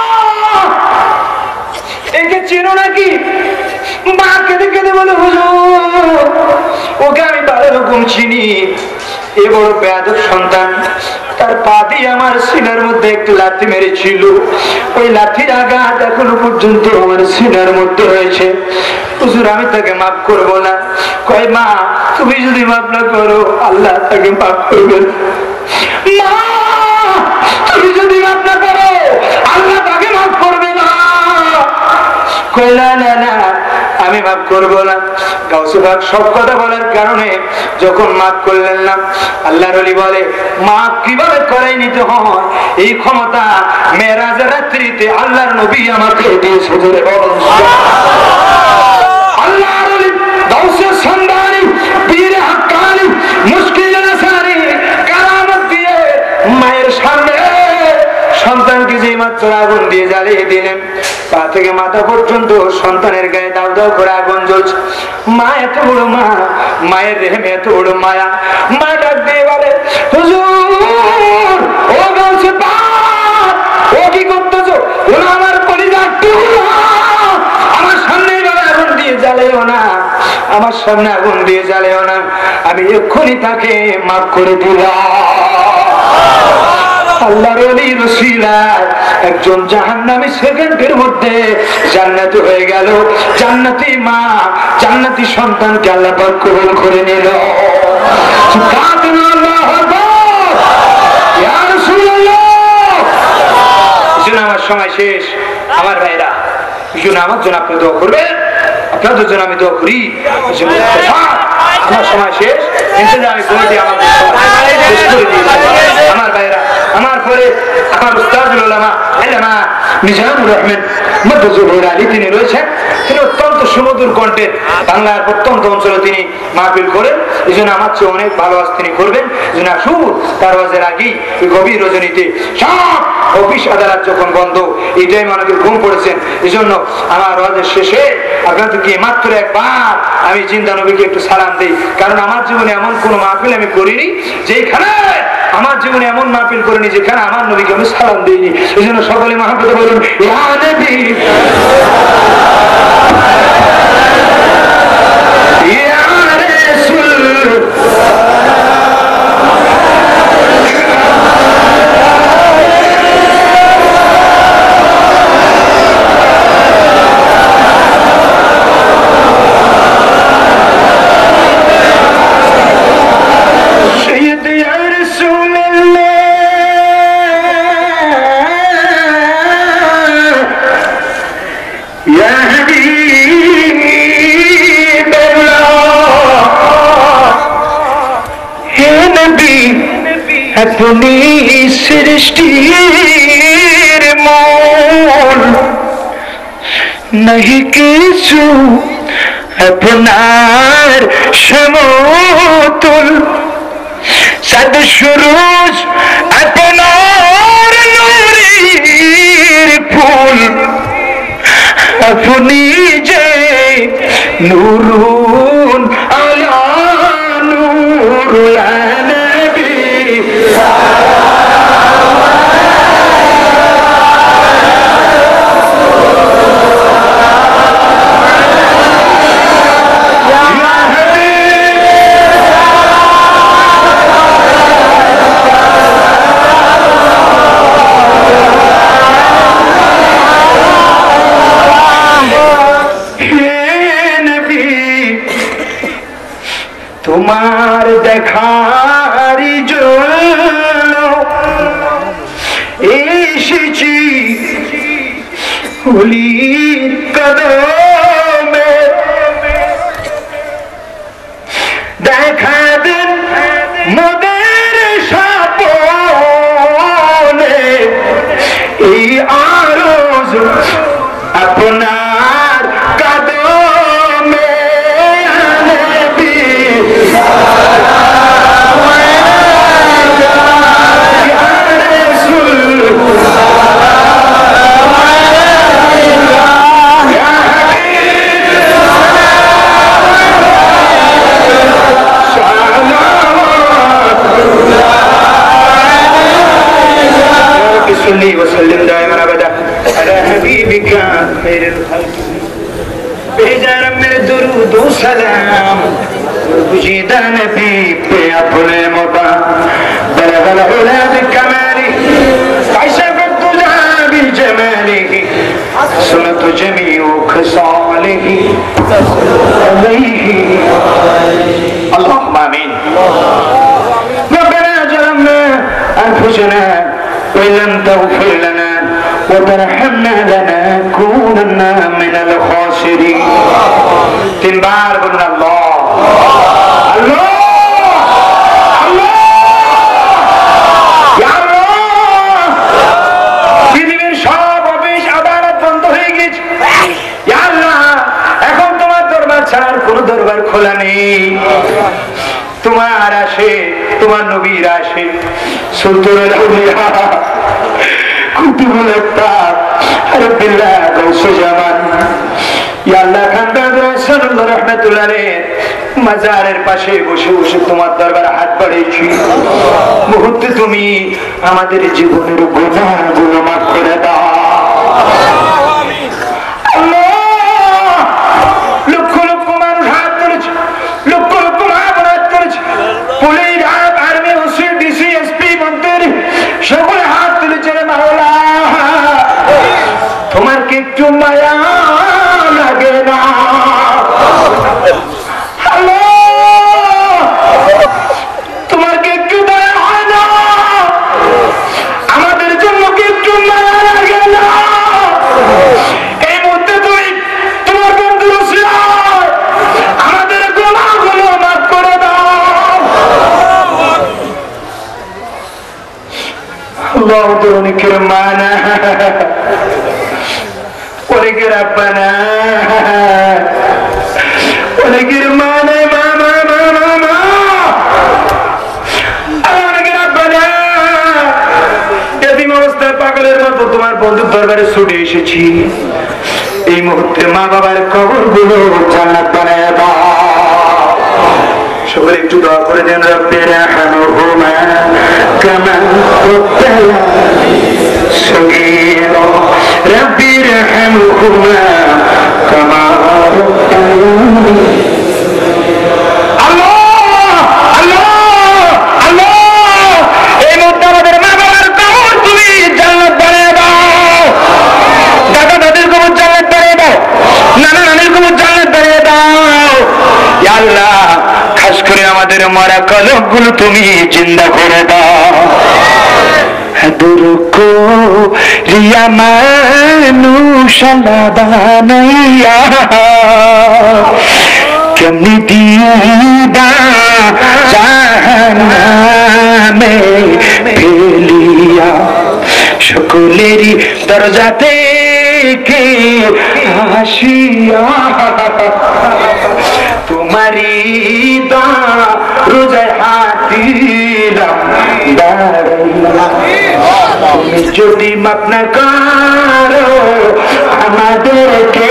একে চিনো নাকি? মা কেঁদে কেঁদে বলে, হুজুর ওকে আমি বাবার হুকুম চিনি, এ বড় বেয়াদব সন্তান, তার পা দিয়ে আমার সিনার মধ্যে একটু লাথি মেরেছিল, ওই লাঠির আঘাত এখনো পর্যন্ত আমার সিনার মধ্যে রয়েছে, হুজুর আমি তাকে মাফ করবো না। কয় মা তুমি যদি মাফ না করো আল্লাহ তাকে মাফ করবেন, মা তুমি যদি মাফ না করো আল্লাহ তাকে মাফ করবে না। কয় না না না আমি মাফ করবো না। গাউসে পাক সব কথা বলার কারণে যখন মাফ করলেন না, আল্লাহর ওলি বলে মাফ কিভাবে করাই নিতে হয় এই ক্ষমতা মেরাজের রাত্রিতে আল্লাহর নবী আমাকে দিয়েছে। আল্লাহর ওলি গাউসে সন্ধানী পীর হাক্কানি মুশকিল আসারি কারামত দিয়ে মায়ের সামনে সন্তানকে যে মাত্র আগুন দিয়ে জ্বালিয়ে দিলেন, পা থেকে মাথা পর্যন্ত সন্তানের গায়ে দাও দাও করে আগুন জ্বলছে। মা এত বড় মা, মায়ের রেহেমে এত বড় মায়া, মা ডাক দিয়ে বলে, হুজুর ও গাউসে পাক ও কি করতেছো? ওরা আমার কলিজার টুকরো, আমার সামনে আগুন দিয়ে জ্বালেও না, আমার সামনে আগুন দিয়ে জ্বালেও না, আমি এক্ষুনি তাকে মাফ করে দিলাম। আল্লাহর ওলির ওসিলায় একজন জাহান্নামী সেকেন্ডের মধ্যে জান্নাতি হয়ে গেল। জান্নাতি মা জান্নাতি সন্তানকে আল্লাহ পাক কবুল করে নিল। আমার সময় শেষ, আমার ভাইরা আমার জন্য আপনি দোয়া করবেন, আপনাদের জন্য আমি দোয়া করি। আমার সময় শেষ, আমি বলে দিই আমার ভাইরা, আমার পরে আমার উস্তাদুল উলামা আল্লামা মিজানুর রহমান মধ্যজুবুর আলী তিনি রয়েছেন। তিনি অত্যন্ত সুমধুর কণ্ঠে বাংলার প্রত্যন্ত অঞ্চলে তিনি মাহফিল করেন, এই জন্য আমার চেয়ে অনেক ভালো আজ তিনি করবেন। যেন সুর তার ওয়াজের আগেই গভীর রজনীতে সব অফিস আদালত যখন বন্ধ, এই টাইমে অনেকে ঘুম পড়েছেন, এই জন্য আমার ওয়াজের শেষে আপনাদেরকে মাত্র একবার আমি জিন্দা নবীকে একটু সালাম দিই, কারণ আমার জীবনে এমন কোন মাহফিল আমি করিনি যেখানে আমার জীবনে এমন মাহফিল করিনি যেখানে আমার নবীকে আমি সালাম দিইনি। এই জন্য সকলে মহাব্বতে বলুন ইয়া নবী ইয়া রাসূল। আপনি সৃষ্টির মূল নাহি কিছু আপনার সমতুল, সাদ সুরুজ আপনার নূরের ফুল, আপনি যে নূরুন আলা নূর। এসেছি ওলির কদমে দেখা দিন মোদের সাপনে এই আরজু আপনার কদমে নবী وسلم دائما ابدا على حبيبك خير الخلق भेजा मेरे दुरूद व सलाम बुजीदा नबी पे अपने मोबा बलगल उला बिकमाली कशफ तुजा बिजमालिही सुनत जमीउ खसालिही अलैहि اللهم آمين ربنا ظلمنا أنفسنا وإن لم تغفر لنا وترحمنا لنكونن من الخاسرين تنبار بلنا الله الله الله يا الله পৃথিবীর সব অফিস আদালত বন্ধ হয়ে গেছে ইয়া আল্লাহ এখন তোমার দরবার ছাড়ার কোনো দরবার খোলা নেই তোমার আসে তোমার নবীর আসে সুলতানুল আউলিয়া কুতুবুল আক্তাব রব্বিল্লাহ গাউসুজ্জামান ইয়া আল্লাহ খান বাহাদুর হাসানুল্লাহ রাহমাতুল্লাহ আলাইহি মাজারের পাশে বসে বসে তোমার দরবারে হাত বাড়িয়েছি মুহূর্তে তুমি আমাদের জীবনের গুনাহগুলো মাফ করে দাও আমিন আল্লাহ লক্ষ লক্ষ মানুষ হাত তুলেছে লক্ষ লক্ষ মানুষ হাত তুলেছে police army OC DC SP মন্ত্রী সকলে হাত তুলেছে রে মাওলা তোমার কি একটু মায়া লাগে না তোমার কি একটু দয়া হয় না আমাদের জন্য কি একটু মায়া লাগে না এই মুহূর্তে তুমি তোমার বন্ধুর উসিলায় আমাদের গুনাহগুলো মাফ করে দাও আল্লাহু রাব্বানা ولك ربنا ولك رمانا ماما ماما ماما ولك ربنا এতিম অবস্থায় পাগলের মতো তোমার বন্ধুর দরবারে ছুটে এসেছি এই মুহূর্তে মা বাবার কবরগুলো জান্নাত বানায় দাও সকলে একটু দোয়া করে দেন রব্বিনা হামহুমা কামা রাব্বায়ানি সগীরা ربي ارحمهما كما ربياني الله الله الله এই মুহূর্তে আমাদের মা বাবার কবর তুমি জান্নাত বানিয়ে দাও দাদা দাদির কবর জান্নাত বানিয়ে দাও নানা নানির কবর জান্নাত বানিয়ে দাও ইয়া আল্লাহ খাস করে আমাদের মরা কলবগুলো তুমি জিন্দা করে দাও দুরুকো রিয়া মানুষ বানাইয়া কেমনি দিদা জাহান্নামে ফেলিয়া সকলেরই দরজা থেকে আসিয়া তোমারি দা রোজায় হাতিলাম দাঁড়াইয়া তুমি যদি মাপ না করো আমাদেরকে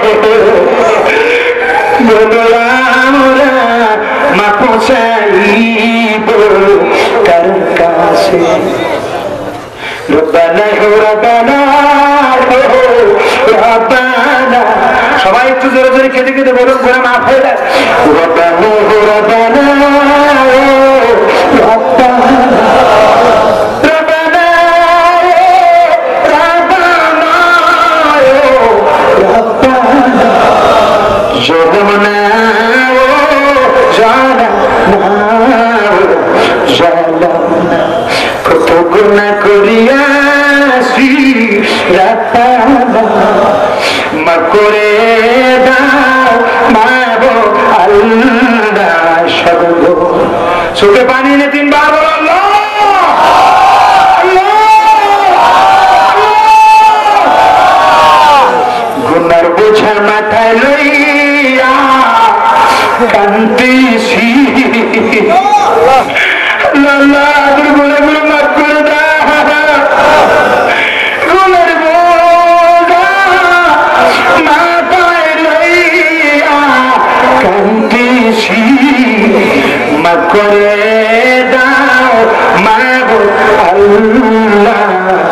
বলো আমরা মাপ চাইব কার কাছে রব্বানা রব্বানা রব্বানা সবাই একটু জোরে জোরে খেতে খেতে বলুন করে মাফ হয়ে যায় রব্বানা রব্বানা কত গুনাহ করিয়া মাফ করে দাও মাবুদ আল্লাহ শব্দ চোখে পানি এনে তিনবার বলো আল্লাহ গুনার বোঝা মাথায় লইয়া কান্দিছি আল্লাহ গুনাহগুলো মাফ করে দাও গুনার বোঝা মাথায় লইয়া কান্দিছি মাফ করে দাও মাবুদ আল্লাহ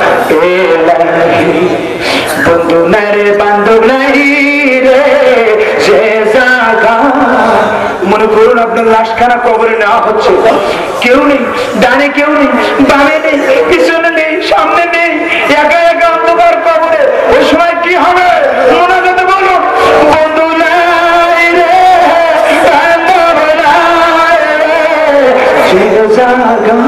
ইলাহি বন্ধু নাই রে বান্ধব নাই রে যে জায়গা মনে করুন আপনার লাশখানা কবরে নেওয়া হচ্ছে কেউ নেই ডানে কেউ নেই বামে নেই পিছনে নেই সামনে নেই একা একা অন্ধকার কবরে ওই সময় কি হবে মনে করতে বলো বন্ধু নাই রে বান্ধব নাই রে যে জায়গা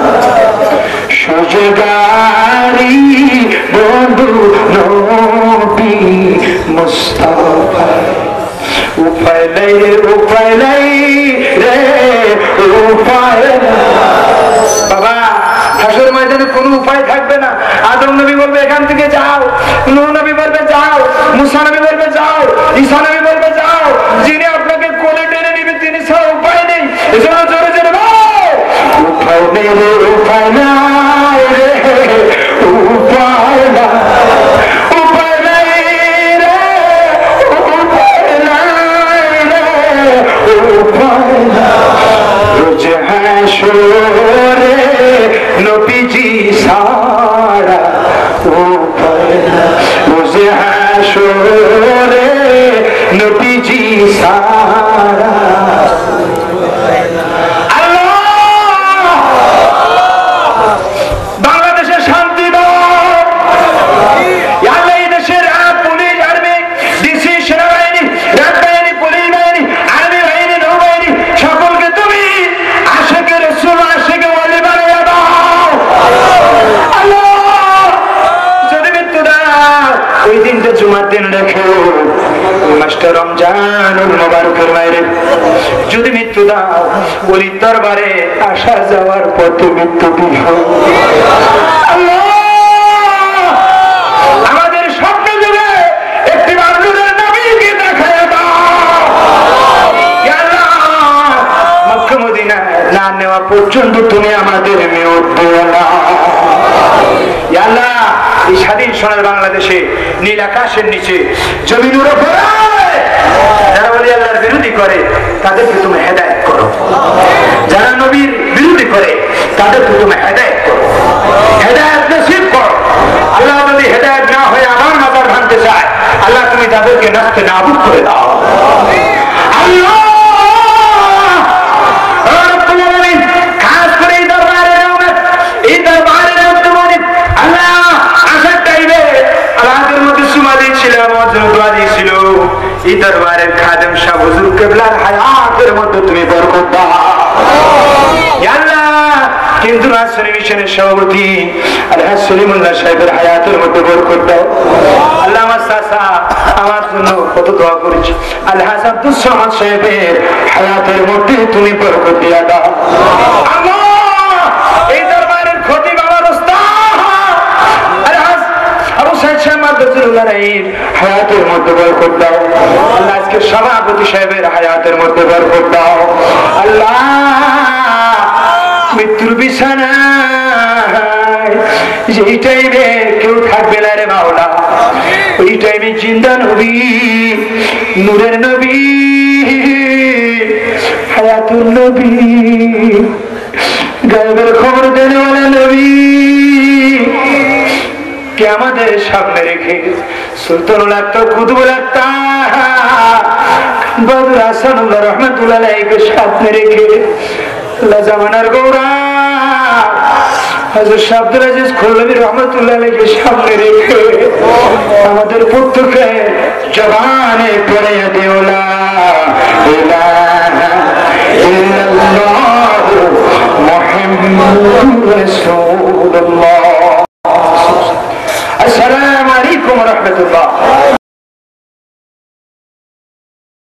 সুযোগারি বন্ধু নবী মুস্তাফা উপায় নাই রে উপায় নাই রে উপায় বাবা হাসরের ময়দানে কোনো উপায় থাকবে না আদম নবী বলবে এখান থেকে যাও নূহ নবী বলবে যাও মুসা নবী বলবে যাও ঈসা নবী বলবে যাও যিনি আপনাকে কোলে টেনে নেবে তিনি ছাড়া উপায় নেই এজন্য জোরে জোরে বল উপায় নেই রে উপায় নাই রে উপায় না উপায় নাই রে উপায় নাই রে উপায় না রোজ হাসরে নবীজি সারা উপায় না রোজ হাসরে নবীজি সারা জুমার দিন রেখে মাস্টার রমজানুল মুবারকের বাইরে যদি মৃত্যু দাও ওলির দরবারে আসা যাওয়ার পথে মৃত্যু দিও আমাদের স্বপ্ন যুগে একটি বান্ধবের নবীকে দেখায় দাও মক্কা মদিনা না নেওয়া পর্যন্ত তুমি আমাদের মেয়র দিও না আল্লাহ এই স্বাধীন সোনার বাংলাদেশে নীল আকাশের নিচে জমিনের উপরে যারা ওলি আল্লাহর বিরোধী করে তাদেরকে তুমি হেদায়েত করো যারা নবীর বিরোধী করে তাদেরকে তুমি হেদায়েত করো হেদায়েত নসিব করো আল্লাহ যদি হেদায়েত না হয়ে আমার মাজার ভাঙতে চায় আল্লাহ তুমি তাদেরকে নাস্তে নাবুদ করে দাও আল্লাহ খাস করে এই দরবারে এই দরবারে আল্লাহ আসার টাইমে আল্লাহর মধ্যে সুমা দিয়েছিলাম দোয়া দিয়েছিল এই দরবারের খাদেম শাহ হুজুর কিবলার হায়াতের মধ্যে তুমি বরকত দাও আল্লাহ কিন্তু রাজশাহী মিশনের সভাপতি আলহাজ সলিমুল্লাহ সাহেবের হায়াতের মধ্যে বরকত দাও আল্লাহ আমার চাচা আমার জন্য কত দোয়া করেছি আলহাজ আব্দুল সামাদ সাহেবের হায়াতের মধ্যে তুমি বরকত দিয়া দাও আল্লাহ এই দরবারের ক্ষতি বাবার হায়াতের মধ্যে বরকত দাও আল্লাহ আজকে সভাপতি সাহেবের হায়াতের মধ্যে বরকত দাও আল্লাহ মৃত্যুর বিছানা যেই টাইমে কেউ থাকবে না রে মাওলা ওই টাইমে জিন্দা নবী নূরের নবী হায়াতুল নবী গায়েবের খবর দেওয়ালা নবী কে আমাদের সামনে রেখে সুলতানুল আক্তার কুতুবুল আক্তার বদর হাসানুল্লাহ রহমাতুল্লাহ আলাইহিকে সামনে রেখে আল্লাহ জামানার গৌরব হযরত শাহ আব্দুল আজিজ খুল্লাবী রহমাতুল্লাহ আলাইহিকে সামনে রেখে আমাদের প্রত্যেককে জবানে পড়ে দিও লা ইলাহা ইল্লাল্লাহ মুহাম্মাদুর রাসূলুল্লাহ